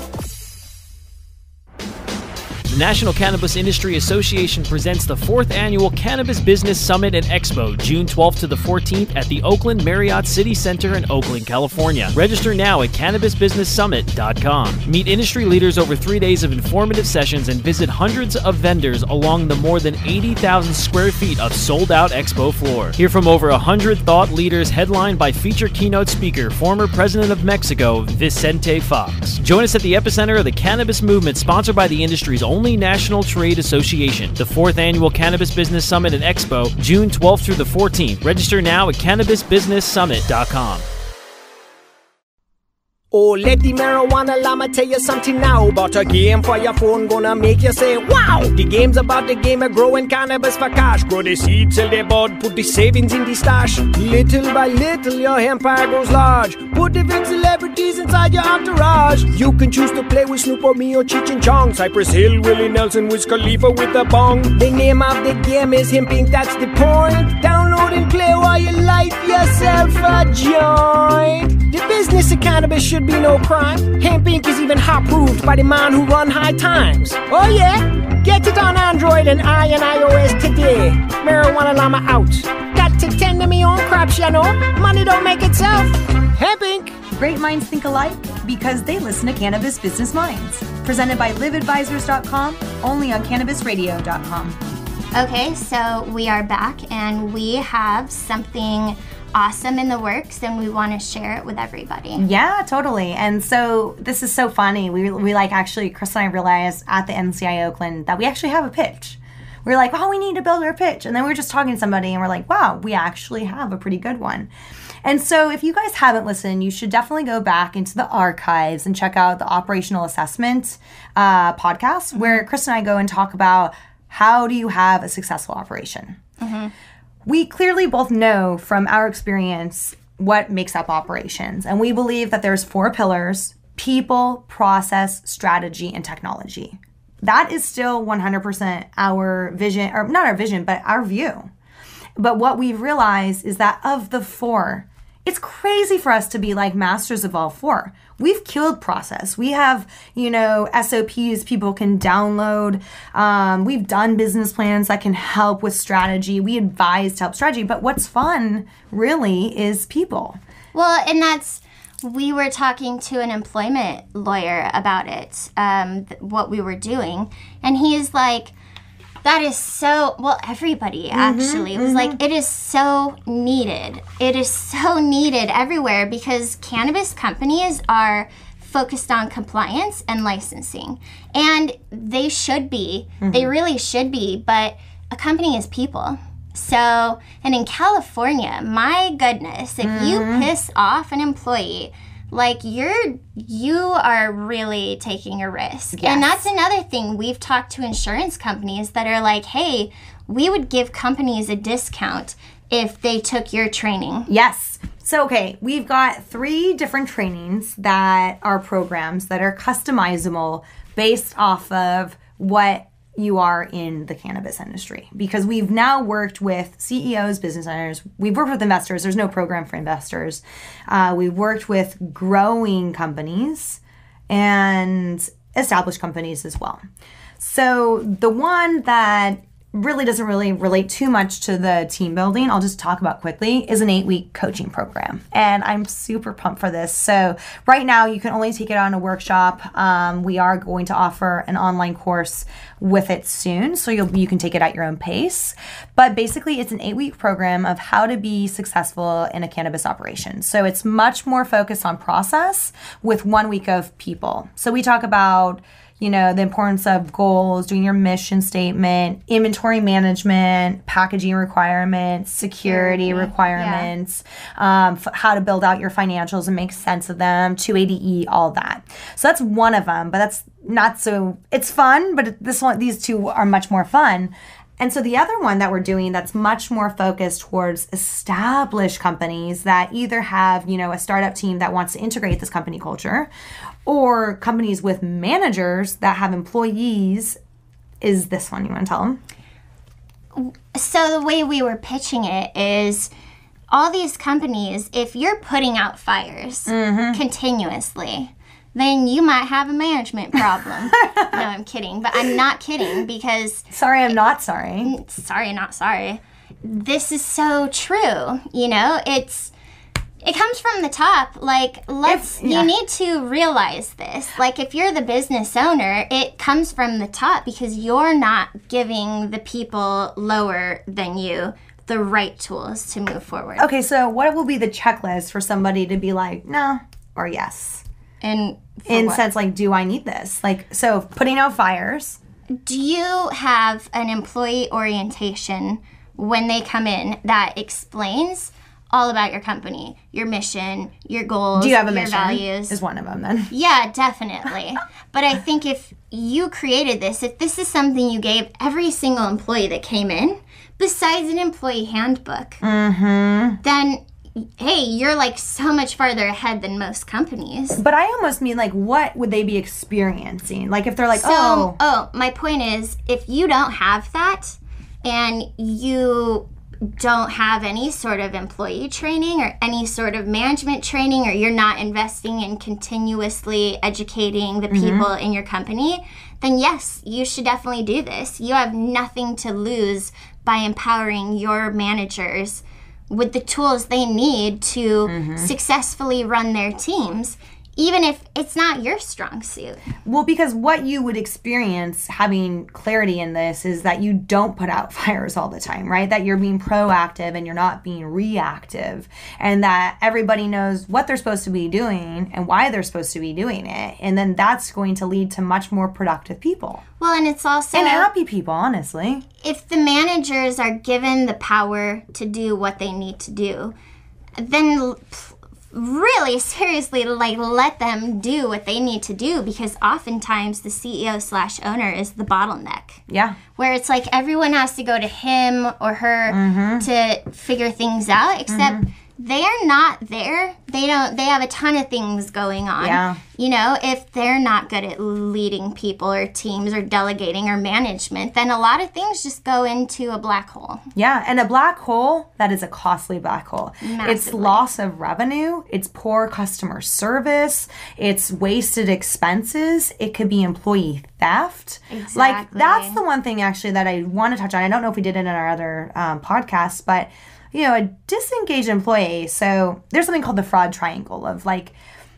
[SPEAKER 4] The National Cannabis Industry Association presents the fourth Annual Cannabis Business Summit and Expo, June twelfth to the fourteenth at the Oakland Marriott City Center in Oakland, California. Register now at cannabis business summit dot com. Meet industry leaders over three days of informative sessions and visit hundreds of vendors along the more than eighty thousand square feet of sold-out expo floor. Hear from over one hundred thought leaders headlined by featured keynote speaker, former President of Mexico, Vicente Fox. Join us at the epicenter of the cannabis movement, sponsored by the industry's only National Trade Association. The fourth Annual Cannabis Business Summit and Expo, June twelfth through the fourteenth. Register now at cannabis business summit dot com.
[SPEAKER 7] Oh, let the marijuana llama tell you something now about a game for your phone gonna make you say, wow! The game's about the game of growing cannabis for cash. Grow the seed, sell the bud, put the savings in the stash. Little by little, your empire grows large. Put the big celebrities inside your entourage. You can choose to play with Snoop or me or Cheech and Chong, Cypress Hill, Willie Nelson, Wiz Khalifa with a bong. The name of the game is him pink, that's the point. Download and play while you light yourself a joint. The business account cannabis should be no crime. Hemp Incorporated is even hot-proofed by the man who run High Times. Oh yeah? Get it on Android and I and iOS today. Marijuana Llama out. Got to tend to me own crops, you know. Money don't make itself. Hemp Incorporated.
[SPEAKER 1] Great minds think alike because they listen to Cannabis Business Minds. Presented by live advisors dot com, only on cannabis radio dot com.
[SPEAKER 3] Okay, so we are back and we have something awesome in the works and we want to share it with everybody.
[SPEAKER 1] Yeah, totally. And so this is so funny. We, we like actually, Chris and I realized at the N C I Oakland that we actually have a pitch. We were like, oh, we need to build our pitch. And then we were just talking to somebody and we're like, wow, we actually have a pretty good one. And so if you guys haven't listened, you should definitely go back into the archives and check out the Operational Assessment uh, podcast, mm-hmm. where Chris and I go and talk about how do you have a successful operation. Mm-hmm. We clearly both know from our experience what makes up operations. And we believe that there's four pillars: people, process, strategy, and technology. That is still one hundred percent our vision, or not our vision, but our view. But what we've realized is that of the four, it's crazy for us to be like masters of all four. We've killed process. We have, you know, S O Ps people can download. Um, we've done business plans that can help with strategy. We advise to help strategy. But what's fun, really, is people.
[SPEAKER 3] Well, and that's, we were talking to an employment lawyer about it, um, th- what we were doing. And he's like, that is so, well, everybody actually mm-hmm, was mm-hmm. like, it is so needed. It is so needed everywhere because cannabis companies are focused on compliance and licensing. And they should be. Mm-hmm. They really should be. But a company is people. So, and in California, my goodness, if mm-hmm. you piss off an employee, like you're, you are really taking a risk. Yes. And that's another thing. We've talked to insurance companies that are like, hey, we would give companies a discount if they took your training.
[SPEAKER 1] Yes. So, okay, we've got three different trainings that are programs that are customizable based off of what you are in the cannabis industry, because we've now worked with C E Os, business owners. We've worked with investors. There's no program for investors. Uh, we've worked with growing companies and established companies as well. So the one that really doesn't really relate too much to the team building, I'll just talk about quickly, is an eight-week coaching program. And I'm super pumped for this. So right now, you can only take it on a workshop. Um, we are going to offer an online course with it soon, so you'll, you can take it at your own pace. But basically, it's an eight-week program of how to be successful in a cannabis operation. So it's much more focused on process with one week of people. So we talk about, you know, the importance of goals, doing your mission statement, inventory management, packaging requirements, security mm-hmm. requirements, yeah. um, f- how to build out your financials and make sense of them, two eighty E, all that. So that's one of them, but that's not so, it's fun, but this one, these two are much more fun. And so the other one that we're doing that's much more focused towards established companies that either have, you know, a startup team that wants to integrate this company culture, or companies with managers that have employees, is this one. You want to tell them?
[SPEAKER 3] So the way we were pitching it is all these companies, if you're putting out fires mm-hmm. continuously, then you might have a management problem. No, I'm kidding. But I'm not kidding because...
[SPEAKER 1] Sorry, I'm not sorry.
[SPEAKER 3] Sorry, not sorry. This is so true. You know, it's... It comes from the top. Like, let's... If, yeah. You need to realize this. Like, if you're the business owner, it comes from the top because you're not giving the people lower than you the right tools to move forward.
[SPEAKER 1] Okay, so what will be the checklist for somebody to be like, no, or yes?
[SPEAKER 3] And
[SPEAKER 1] in
[SPEAKER 3] what?
[SPEAKER 1] sense, like, do I need this? Like, so putting out fires.
[SPEAKER 3] Do you have an employee orientation when they come in that explains all about your company, your mission, your goals,
[SPEAKER 1] do you have a
[SPEAKER 3] your
[SPEAKER 1] mission?
[SPEAKER 3] Values?
[SPEAKER 1] Is one of them then?
[SPEAKER 3] Yeah, definitely. But I think if you created this, if this is something you gave every single employee that came in, besides an employee handbook, mm-hmm. then... hey, you're like so much farther ahead than most companies.
[SPEAKER 1] But I almost mean like, what would they be experiencing? Like if they're like,
[SPEAKER 3] so,
[SPEAKER 1] oh.
[SPEAKER 3] Oh, my point is, if you don't have that and you don't have any sort of employee training or any sort of management training, or you're not investing in continuously educating the people mm-hmm. in your company, then yes, you should definitely do this. You have nothing to lose by empowering your managers with the tools they need to mm-hmm. successfully run their teams, even if it's not your strong suit.
[SPEAKER 1] Well, because what you would experience having clarity in this is that you don't put out fires all the time, right? That you're being proactive and you're not being reactive, and that everybody knows what they're supposed to be doing and why they're supposed to be doing it. And then that's going to lead to much more productive people.
[SPEAKER 3] Well, and it's also...
[SPEAKER 1] And happy people, honestly.
[SPEAKER 3] If the managers are given the power to do what they need to do, then... really seriously, like, let them do what they need to do, because oftentimes the C E O slash owner is the bottleneck.
[SPEAKER 1] Yeah. Where
[SPEAKER 3] it's like everyone has to go to him or her mm-hmm. to figure things out, except mm-hmm. they're not there. They don't, they have a ton of things going on.
[SPEAKER 1] Yeah.
[SPEAKER 3] You know, if they're not good at leading people or teams or delegating or management, then a lot of things just go into a black hole.
[SPEAKER 1] Yeah, and a black hole, that is a costly black hole.
[SPEAKER 3] Massively.
[SPEAKER 1] It's loss of revenue, it's poor customer service, it's wasted expenses, it could be employee theft.
[SPEAKER 3] Exactly.
[SPEAKER 1] Like, that's the one thing actually that I want to touch on. I don't know if we did it in our other um, podcasts, but, you know, a disengaged employee, so there's something called the fraud triangle of, like,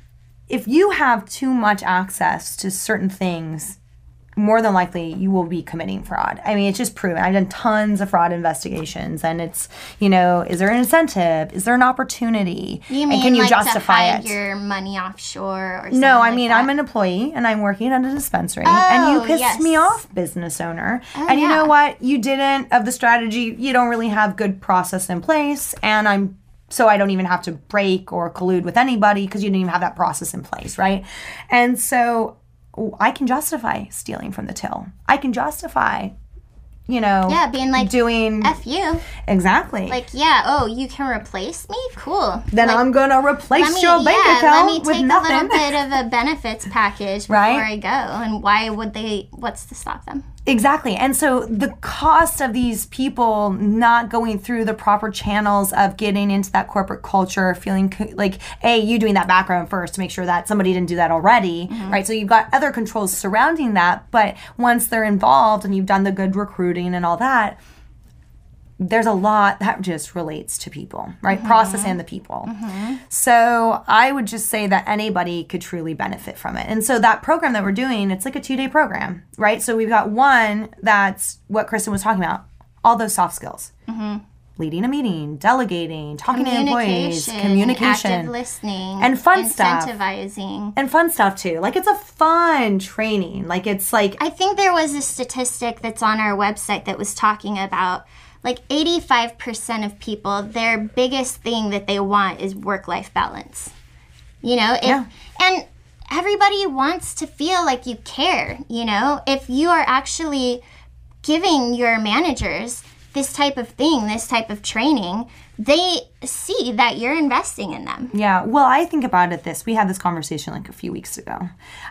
[SPEAKER 1] if you have too much access to certain things, more than likely you will be committing fraud. I mean, it's just proven. I've done tons of fraud investigations, and it's, you know, is there an incentive? Is there an opportunity?
[SPEAKER 3] You mean
[SPEAKER 1] and can you
[SPEAKER 3] like
[SPEAKER 1] justify
[SPEAKER 3] to hide
[SPEAKER 1] it?
[SPEAKER 3] your money offshore or something?
[SPEAKER 1] No, I
[SPEAKER 3] like
[SPEAKER 1] mean,
[SPEAKER 3] that?
[SPEAKER 1] I'm an employee and I'm working at a dispensary,
[SPEAKER 3] oh,
[SPEAKER 1] and you pissed
[SPEAKER 3] yes.
[SPEAKER 1] me off, business owner.
[SPEAKER 3] Oh,
[SPEAKER 1] and you
[SPEAKER 3] yeah.
[SPEAKER 1] know what? You didn't, of the strategy, you don't really have good process in place, and I'm So I don't even have to break or collude with anybody because you didn't even have that process in place, right? And so I can justify stealing from the till. I can justify, you know,
[SPEAKER 3] yeah, being like,
[SPEAKER 1] doing
[SPEAKER 3] F you.
[SPEAKER 1] Exactly.
[SPEAKER 3] Like, yeah, oh, you can replace me? Cool.
[SPEAKER 1] Then
[SPEAKER 3] like,
[SPEAKER 1] I'm going to replace
[SPEAKER 3] me,
[SPEAKER 1] your bank
[SPEAKER 3] yeah,
[SPEAKER 1] account
[SPEAKER 3] let me
[SPEAKER 1] with
[SPEAKER 3] take
[SPEAKER 1] nothing.
[SPEAKER 3] a little bit of a benefits package before
[SPEAKER 1] right?
[SPEAKER 3] I go. And why would they, what's to stop them?
[SPEAKER 1] Exactly. And so the cost of these people not going through the proper channels of getting into that corporate culture, feeling co- like, A, you doing that background first to make sure that somebody didn't do that already, mm-hmm. right? So you've got other controls surrounding that. But once they're involved and you've done the good recruiting and all that, there's a lot that just relates to people, right? Mm-hmm. Process and the people. Mm-hmm. So I would just say that anybody could truly benefit from it. And so that program that we're doing, it's like a two-day program, right? So we've got one that's what Kristen was talking about, all those soft skills. Mm-hmm. Leading a meeting, delegating, talking to employees, communication.
[SPEAKER 3] Active listening.
[SPEAKER 1] And fun stuff.
[SPEAKER 3] Incentivizing.
[SPEAKER 1] And fun stuff too. Like, it's a fun training. Like, it's like...
[SPEAKER 3] I think there was a statistic that's on our website that was talking about like eighty-five percent of people, their biggest thing that they want is work-life balance. You know? If,
[SPEAKER 1] yeah.
[SPEAKER 3] And everybody wants to feel like you care, you know? If you are actually giving your managers this type of thing, this type of training, they see that you're investing in them.
[SPEAKER 1] Yeah. Well, I think about it this. We had this conversation like a few weeks ago.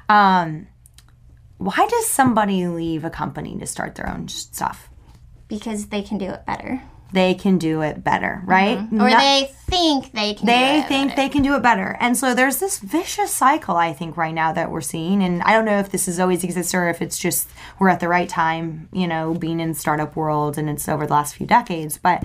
[SPEAKER 1] Um, why does somebody leave a company to start their own stuff?
[SPEAKER 3] Because they can do it better.
[SPEAKER 1] They can do it better, right?
[SPEAKER 3] Mm-hmm. Or no, they think they can
[SPEAKER 1] they
[SPEAKER 3] do it
[SPEAKER 1] They think
[SPEAKER 3] better.
[SPEAKER 1] they can do it better. And so there's this vicious cycle, I think, right now that we're seeing. And I don't know if this has always existed or if it's just we're at the right time, you know, being in startup world and it's over the last few decades. But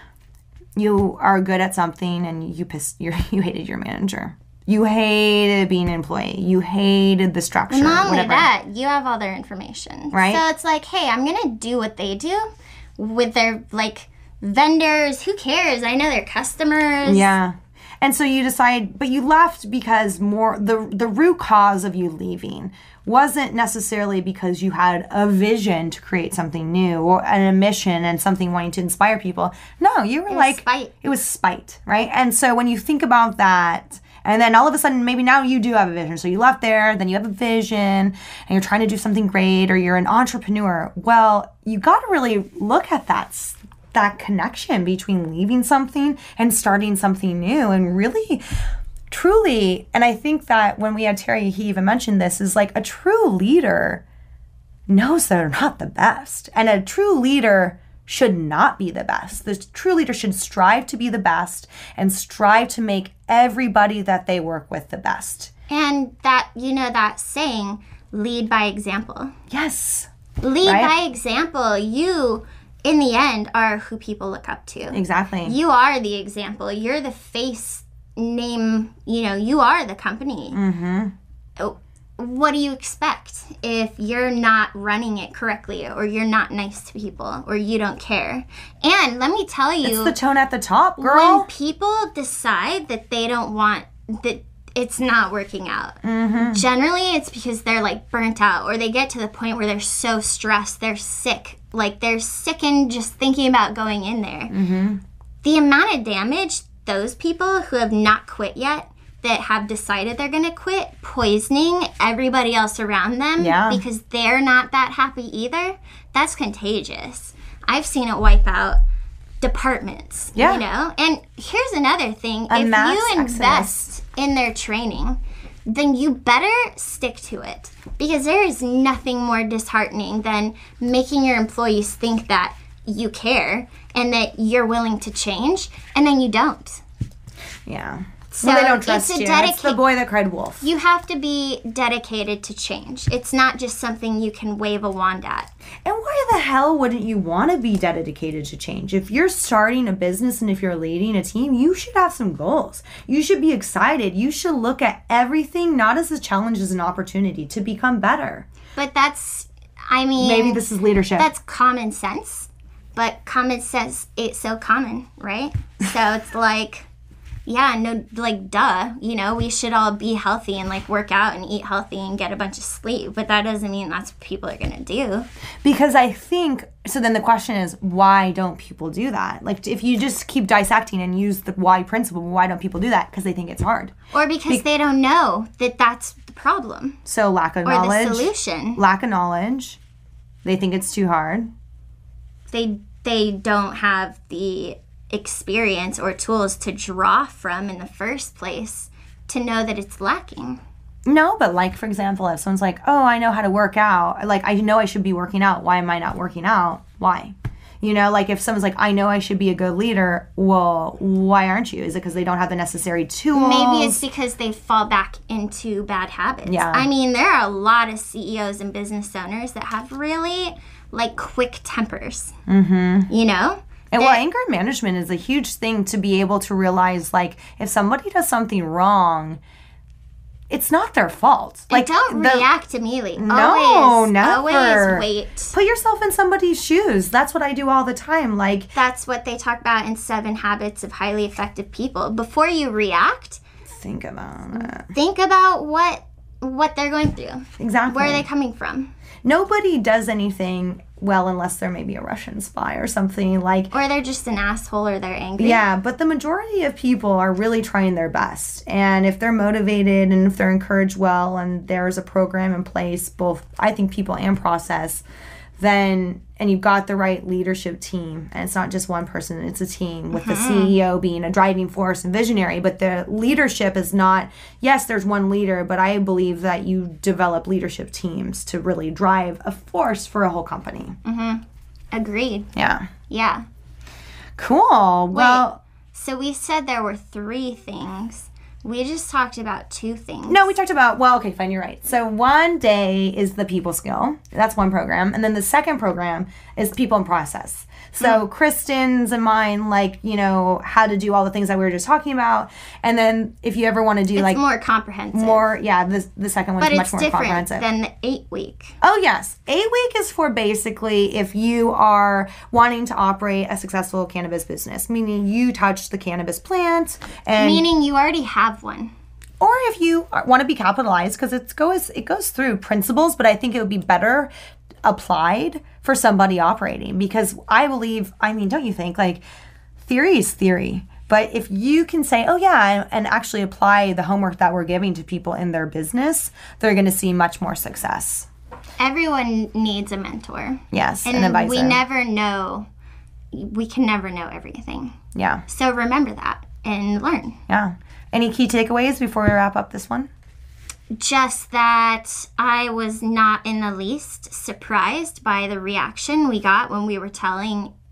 [SPEAKER 1] you are good at something and you piss, you're, you hated your manager. You hated being an employee. You hated the structure.
[SPEAKER 3] Not only
[SPEAKER 1] whatever.
[SPEAKER 3] that, you have all their information.
[SPEAKER 1] Right.
[SPEAKER 3] So it's like, hey, I'm going to do what they do with their, like, vendors. Who cares? I know their customers.
[SPEAKER 1] Yeah. And so you decide, but you left because more, the the root cause of you leaving wasn't necessarily because you had a vision to create something new or an mission and something wanting to inspire people. No, you were
[SPEAKER 3] It was
[SPEAKER 1] like,
[SPEAKER 3] spite.
[SPEAKER 1] It was spite, right? And so when you think about that, and then all of a sudden, maybe now you do have a vision. So you left there, then you have a vision, and you're trying to do something great, or you're an entrepreneur. Well, you got to really look at that, that connection between leaving something and starting something new, and really, truly, and I think that when we had Terry, he even mentioned this, is like a true leader knows they're not the best. And a true leader should not be the best. The true leader should strive to be the best and strive to make everybody that they work with the best.
[SPEAKER 3] And that, you know, that saying, lead by example.
[SPEAKER 1] Yes.
[SPEAKER 3] Lead
[SPEAKER 1] right?
[SPEAKER 3] by example. You, in the end, are who people look up to.
[SPEAKER 1] Exactly.
[SPEAKER 3] You are the example. You're the face name, you know, you are the company.
[SPEAKER 1] Mm-hmm.
[SPEAKER 3] What do you expect if you're not running it correctly, or you're not nice to people, or you don't care? And let me tell you,
[SPEAKER 1] it's the tone at the top, girl.
[SPEAKER 3] When people decide that they don't want, that it's not working out, mm-hmm. generally it's because they're like burnt out, or they get to the point where they're so stressed, they're sick, like they're sickened just thinking about going in there.
[SPEAKER 1] Mm-hmm.
[SPEAKER 3] The amount of damage those people who have not quit yet, that have decided they're going to quit, poisoning everybody else around them
[SPEAKER 1] yeah.
[SPEAKER 3] because they're not that happy either, that's contagious. I've seen it wipe out departments,
[SPEAKER 1] yeah.
[SPEAKER 3] you know? And here's another thing.
[SPEAKER 1] A
[SPEAKER 3] if
[SPEAKER 1] mass
[SPEAKER 3] you
[SPEAKER 1] exodus.
[SPEAKER 3] invest in their training, then you better stick to it, because there is nothing more disheartening than making your employees think that you care and that you're willing to change, and then you don't.
[SPEAKER 1] Yeah.
[SPEAKER 3] So
[SPEAKER 1] well, they don't trust
[SPEAKER 3] it's a
[SPEAKER 1] you.
[SPEAKER 3] dedica-
[SPEAKER 1] It's the boy that cried wolf.
[SPEAKER 3] You have to be dedicated to change. It's not just something you can wave a wand at.
[SPEAKER 1] And why the hell wouldn't you want to be dedicated to change? If you're starting a business and if you're leading a team, you should have some goals. You should be excited. You should look at everything not as a challenge, as an opportunity to become better.
[SPEAKER 3] But that's, I mean...
[SPEAKER 1] Maybe this is leadership.
[SPEAKER 3] That's common sense. But common sense, it's so common, right? So it's like... Yeah, no, like, duh, you know, we should all be healthy and, like, work out and eat healthy and get a bunch of sleep. But that doesn't mean that's what people are going to do.
[SPEAKER 1] Because I think, so then the question is, why don't people do that? Like, if you just keep dissecting and use the why principle, why don't people do that? Because they think it's hard.
[SPEAKER 3] Or because Be- they don't know that that's the problem.
[SPEAKER 1] So lack of
[SPEAKER 3] or
[SPEAKER 1] knowledge.
[SPEAKER 3] Or the solution.
[SPEAKER 1] Lack of knowledge. They think it's too hard.
[SPEAKER 3] They They don't have the... experience or tools to draw from in the first place to know that it's lacking.
[SPEAKER 1] No, but like, for example, if someone's like, oh, I know how to work out. Like, I know I should be working out. Why am I not working out? Why? You know, like if someone's like, I know I should be a good leader. Well, why aren't you? Is it because they don't have the necessary tools?
[SPEAKER 3] Maybe it's because they fall back into bad habits.
[SPEAKER 1] Yeah.
[SPEAKER 3] I mean, there are a lot of C E Os and business owners that have really, like, quick tempers. Mm-hmm. You know?
[SPEAKER 1] And well, anger management is a huge thing to be able to realize, like, if somebody does something wrong, it's not their fault. Like,
[SPEAKER 3] don't
[SPEAKER 1] the,
[SPEAKER 3] react immediately.
[SPEAKER 1] No,
[SPEAKER 3] always,
[SPEAKER 1] never.
[SPEAKER 3] Always wait.
[SPEAKER 1] Put yourself in somebody's shoes. That's what I do all the time. Like,
[SPEAKER 3] that's what they talk about in Seven Habits of Highly Effective People. Before you react,
[SPEAKER 1] think about it.
[SPEAKER 3] Think about what what they're going through.
[SPEAKER 1] Exactly.
[SPEAKER 3] Where are they coming from?
[SPEAKER 1] Nobody does anything well unless they're maybe a Russian spy or something, like,
[SPEAKER 3] or they're just an asshole, or they're angry.
[SPEAKER 1] Yeah, but the majority of people are really trying their best, and if they're motivated and if they're encouraged well and there's a program in place, both I think people and process, then and you've got the right leadership team, and it's not just one person, it's a team with mm-hmm. the C E O being a driving force and visionary, but the leadership is not, yes, there's one leader, but I believe that you develop leadership teams to really drive a force for a whole company.
[SPEAKER 3] Mm-hmm. Agreed.
[SPEAKER 1] Yeah.
[SPEAKER 3] Yeah.
[SPEAKER 1] Cool. Well,
[SPEAKER 3] wait, so we said there were three things. We just talked about two things.
[SPEAKER 1] No, we talked about, well, okay, fine, you're right. So one day is the people skill. That's one program. And then the second program is people and process. So mm. Kristen's and mine, like, you know, how to do all the things that we were just talking about. And then if you ever want to do,
[SPEAKER 3] it's
[SPEAKER 1] like...
[SPEAKER 3] more comprehensive.
[SPEAKER 1] More, yeah, the, the second one's
[SPEAKER 3] but
[SPEAKER 1] much more comprehensive.
[SPEAKER 3] But it's different than the eight week.
[SPEAKER 1] Oh, yes. Eight week is for basically if you are wanting to operate a successful cannabis business, meaning you touch the cannabis plant. And
[SPEAKER 3] meaning you already have one.
[SPEAKER 1] Or if you want to be capitalized, because it goes it goes through principles, but I think it would be better applied for somebody operating, because I believe, I mean, don't you think, like, theory is theory, but if you can say, oh yeah, and actually apply the homework that we're giving to people in their business, they're going to see much more success.
[SPEAKER 3] Everyone needs a mentor.
[SPEAKER 1] Yes,
[SPEAKER 3] and
[SPEAKER 1] an advisor.
[SPEAKER 3] We never know, we can never know everything.
[SPEAKER 1] Yeah.
[SPEAKER 3] So remember that and learn.
[SPEAKER 1] Yeah. Any key takeaways before we wrap up this one?
[SPEAKER 3] Just that I was not in the least surprised by the reaction we got when we were telling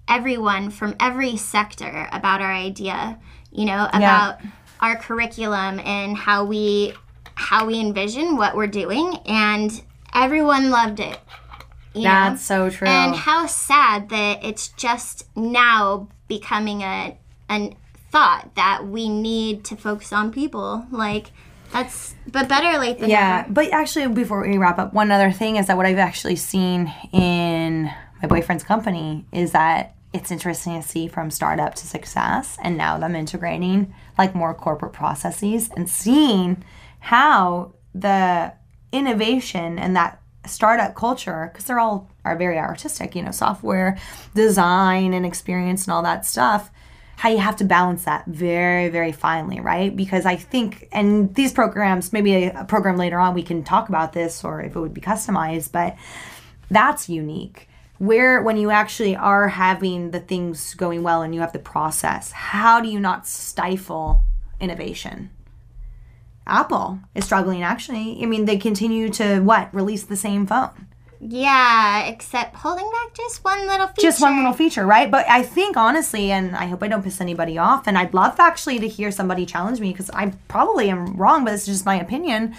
[SPEAKER 3] everyone from every sector about our idea, you know, about
[SPEAKER 1] Yeah.
[SPEAKER 3] our curriculum and how we how we envision what we're doing, and everyone loved it. You
[SPEAKER 1] That's
[SPEAKER 3] know?
[SPEAKER 1] so true.
[SPEAKER 3] And how sad that it's just now becoming a an thought that we need to focus on people. Like, that's, but better late than
[SPEAKER 1] Yeah,
[SPEAKER 3] never.
[SPEAKER 1] but actually, before we wrap up, one other thing is that what I've actually seen in my boyfriend's company is that it's interesting to see from startup to success, and now them integrating like more corporate processes and seeing how the innovation and that startup culture, because they're all are very artistic, you know, software design and experience and all that stuff, how you have to balance that very, very finely, right? Because I think, and these programs, maybe a, a program later on, we can talk about this, or if it would be customized, but that's unique. Where, when you actually are having the things going well and you have the process, how do you not stifle innovation? Apple is struggling, actually. I mean, they continue to, what, release the same phone.
[SPEAKER 3] Yeah, except holding back just one little feature.
[SPEAKER 1] Just one little feature, right? But I think, honestly, and I hope I don't piss anybody off, and I'd love actually to hear somebody challenge me, because I probably am wrong, but it's just my opinion.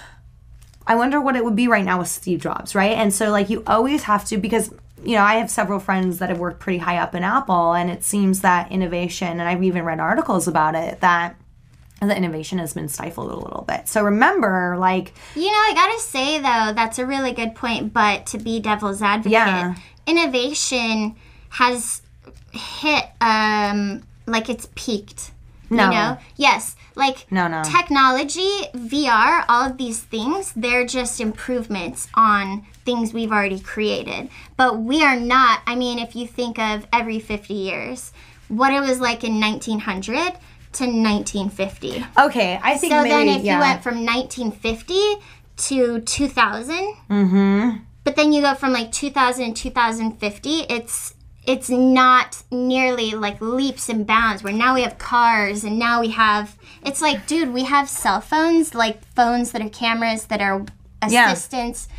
[SPEAKER 1] I wonder what it would be right now with Steve Jobs, right? And so, like, you always have to, because, you know, I have several friends that have worked pretty high up in Apple, and it seems that innovation, and I've even read articles about it, that the innovation has been stifled a little bit. So remember, like...
[SPEAKER 3] You know, I gotta say, though, that's a really good point, but to be devil's advocate,
[SPEAKER 1] Yeah.
[SPEAKER 3] innovation has hit, um, like, it's peaked.
[SPEAKER 1] No.
[SPEAKER 3] You know? Yes. Like,
[SPEAKER 1] No, no.
[SPEAKER 3] technology, V R, all of these things, they're just improvements on things we've already created. But we are not, I mean, if you think of every fifty years, what it was like in nineteen hundred to nineteen fifty.
[SPEAKER 1] Okay, I think
[SPEAKER 3] So
[SPEAKER 1] maybe,
[SPEAKER 3] then if
[SPEAKER 1] yeah.
[SPEAKER 3] you went from nineteen fifty to two thousand,
[SPEAKER 1] Mm-hmm.
[SPEAKER 3] but then you go from like two thousand to two thousand fifty, it's it's not nearly like leaps and bounds where now we have cars and now we have, it's like, dude, we have cell phones, like phones that are cameras that are
[SPEAKER 1] Yeah.
[SPEAKER 3] assistants.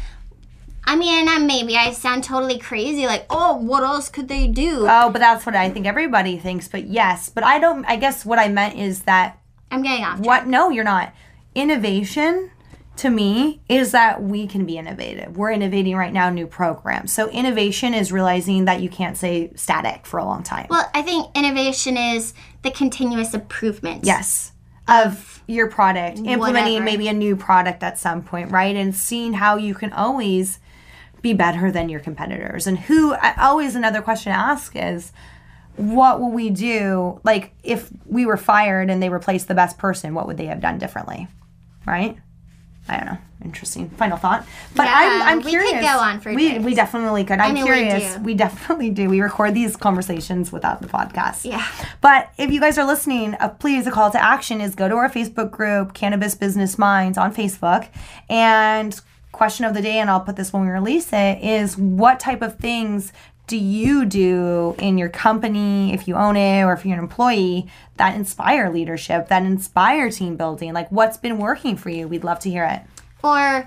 [SPEAKER 3] I mean, uh, maybe I sound totally crazy, like, oh, what else could they do?
[SPEAKER 1] Oh, but that's what I think everybody thinks. But yes, but I don't, I guess what I meant is that,
[SPEAKER 3] I'm getting off track.
[SPEAKER 1] what, no, you're not. Innovation, to me, is that we can be innovative. We're innovating right now new programs. So innovation is realizing that you can't stay static for a long time.
[SPEAKER 3] Well, I think innovation is the continuous improvement.
[SPEAKER 1] Yes. Of your product. Implementing
[SPEAKER 3] Whatever.
[SPEAKER 1] maybe a new product at some point, right? And seeing how you can always be better than your competitors. And who, always another question to ask is, what will we do? Like, if we were fired and they replaced the best person, what would they have done differently? Right? I don't know. Interesting. Final thought. But
[SPEAKER 3] Yeah,
[SPEAKER 1] I'm, I'm
[SPEAKER 3] we
[SPEAKER 1] curious.
[SPEAKER 3] could go on for
[SPEAKER 1] we,
[SPEAKER 3] days.
[SPEAKER 1] we definitely could. I'm
[SPEAKER 3] I mean, we
[SPEAKER 1] curious.
[SPEAKER 3] do.
[SPEAKER 1] We definitely do. We record these conversations without the podcast.
[SPEAKER 3] Yeah.
[SPEAKER 1] But if you guys are listening, uh, please, a call to action is go to our Facebook group, Cannabis Business Minds on Facebook. And question of the day, and I'll put this when we release it, is what type of things do you do in your company, if you own it, or if you're an employee, that inspire leadership, that inspire team building? Like, what's been working for you? We'd love to hear it.
[SPEAKER 3] Or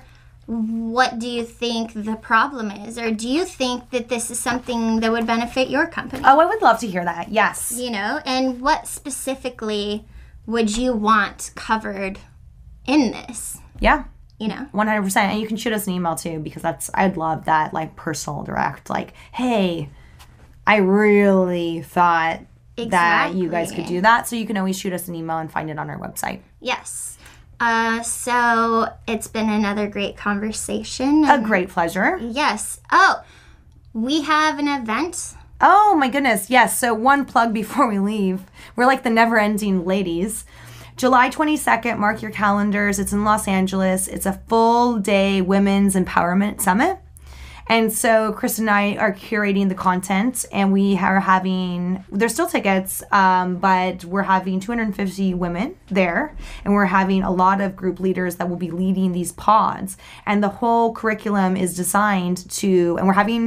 [SPEAKER 3] what do you think the problem is? Or do you think that this is something that would benefit your company?
[SPEAKER 1] Oh, I would love to hear that. Yes.
[SPEAKER 3] You know, and what specifically would you want covered in this?
[SPEAKER 1] Yeah.
[SPEAKER 3] You know?
[SPEAKER 1] one hundred percent. And you can shoot us an email too, because that's, I'd love that, like, personal direct, like, hey, I really thought that you guys could
[SPEAKER 3] Exactly.
[SPEAKER 1] do that. So you can always shoot us an email and find it on our website.
[SPEAKER 3] Yes. Uh, so it's been another great conversation.
[SPEAKER 1] A great pleasure.
[SPEAKER 3] Yes. Oh, we have an event.
[SPEAKER 1] Oh my goodness. Yes. So one plug before we leave. We're like the never ending ladies. July twenty-second, mark your calendars. It's in Los Angeles. It's a full day women's empowerment summit. And so Chris and I are curating the content, and we are having, there's still tickets, um, but we're having two hundred fifty women there, and we're having a lot of group leaders that will be leading these pods. And the whole curriculum is designed to, and we're having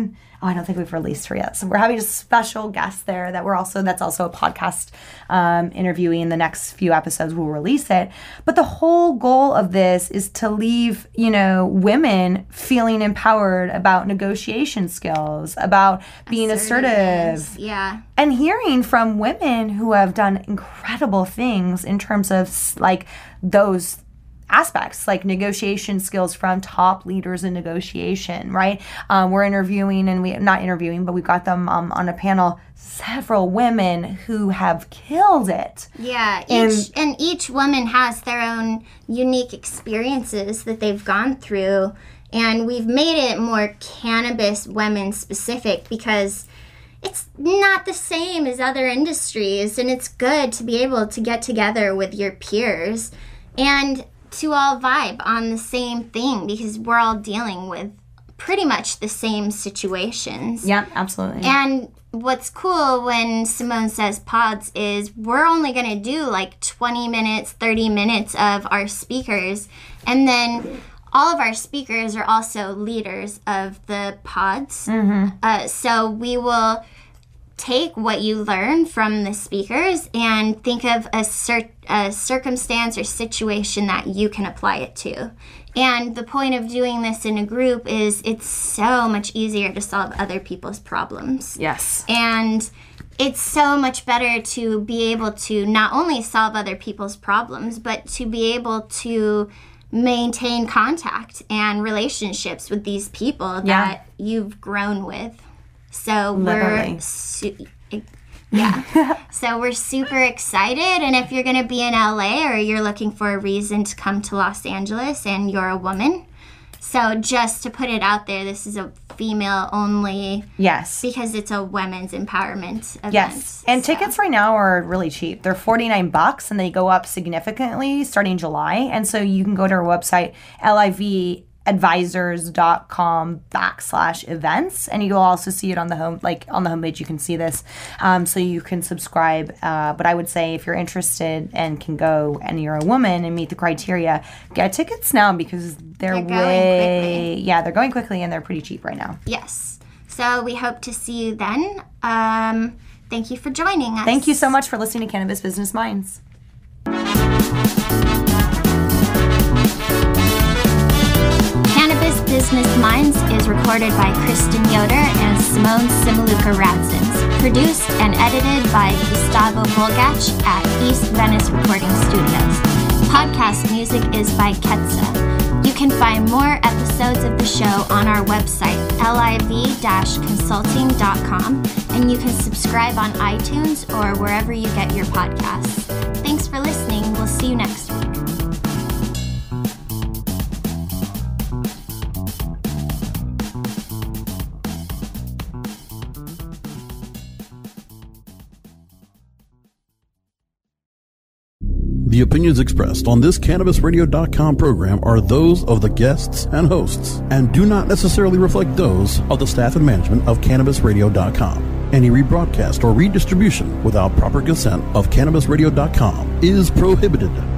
[SPEAKER 1] Oh, I don't think we've released her yet. So we're having a special guest there that we're also, that's also a podcast um, interviewing. The next few episodes we'll release it. But the whole goal of this is to leave, you know, women feeling empowered about negotiation skills, about being assertive.
[SPEAKER 3] Yeah.
[SPEAKER 1] And hearing from women who have done incredible things in terms of like those aspects, like negotiation skills from top leaders in negotiation, right? Um, we're interviewing and we, not interviewing, but we've got them um, on a panel, several women who have killed it.
[SPEAKER 3] Yeah, each,
[SPEAKER 1] and,
[SPEAKER 3] and each woman has their own unique experiences that they've gone through. And we've made it more cannabis women specific because it's not the same as other industries. And it's good to be able to get together with your peers and to all vibe on the same thing because we're all dealing with pretty much the same situations.
[SPEAKER 1] Yeah, absolutely.
[SPEAKER 3] And what's cool when Simone says pods is we're only going to do like twenty minutes, thirty minutes of our speakers. And then all of our speakers are also leaders of the pods.
[SPEAKER 1] Mm-hmm.
[SPEAKER 3] Uh, so we will take what you learn from the speakers and think of a, cir- a circumstance or situation that you can apply it to. And the point of doing this in a group is it's so much easier to solve other people's problems.
[SPEAKER 1] Yes.
[SPEAKER 3] And it's so much better to be able to not only solve other people's problems, but to be able to maintain contact and relationships with these people
[SPEAKER 1] Yeah.
[SPEAKER 3] that you've grown with. So
[SPEAKER 1] Literally.
[SPEAKER 3] we're su- yeah. So we're super excited, and if you're going to be in L A or you're looking for a reason to come to Los Angeles and you're a woman, so just to put it out there, this is a female only.
[SPEAKER 1] Yes.
[SPEAKER 3] Because it's a women's empowerment event.
[SPEAKER 1] Yes. And
[SPEAKER 3] so.
[SPEAKER 1] tickets right now are really cheap. They're forty-nine bucks and they go up significantly starting July. And so you can go to our website, liv advisors dot com backslash events, and you'll also see it on the home, like on the homepage you can see this, um, so you can subscribe. Uh, but I would say if you're interested and can go and you're a woman and meet the criteria, get tickets now because they're,
[SPEAKER 3] They're going
[SPEAKER 1] way,
[SPEAKER 3] quickly.
[SPEAKER 1] yeah, they're going quickly and they're pretty cheap right now.
[SPEAKER 3] Yes. So we hope to see you then. Um, thank you for joining us.
[SPEAKER 1] Thank you so much for listening to Cannabis Business Minds.
[SPEAKER 3] Cannabis Business Minds is recorded by Kristen Yoder and Simone Simaluka Radzins. Produced and edited by Gustavo Volgach at East Venice Recording Studios. Podcast music is by Ketsa. You can find more episodes of the show on our website, liv dash consulting dot com, and you can subscribe on iTunes or wherever you get your podcasts. Thanks for listening. We'll see you next week.
[SPEAKER 8] The opinions expressed on this Cannabis Radio dot com program are those of the guests and hosts and do not necessarily reflect those of the staff and management of Cannabis Radio dot com. Any rebroadcast or redistribution without proper consent of Cannabis Radio dot com is prohibited.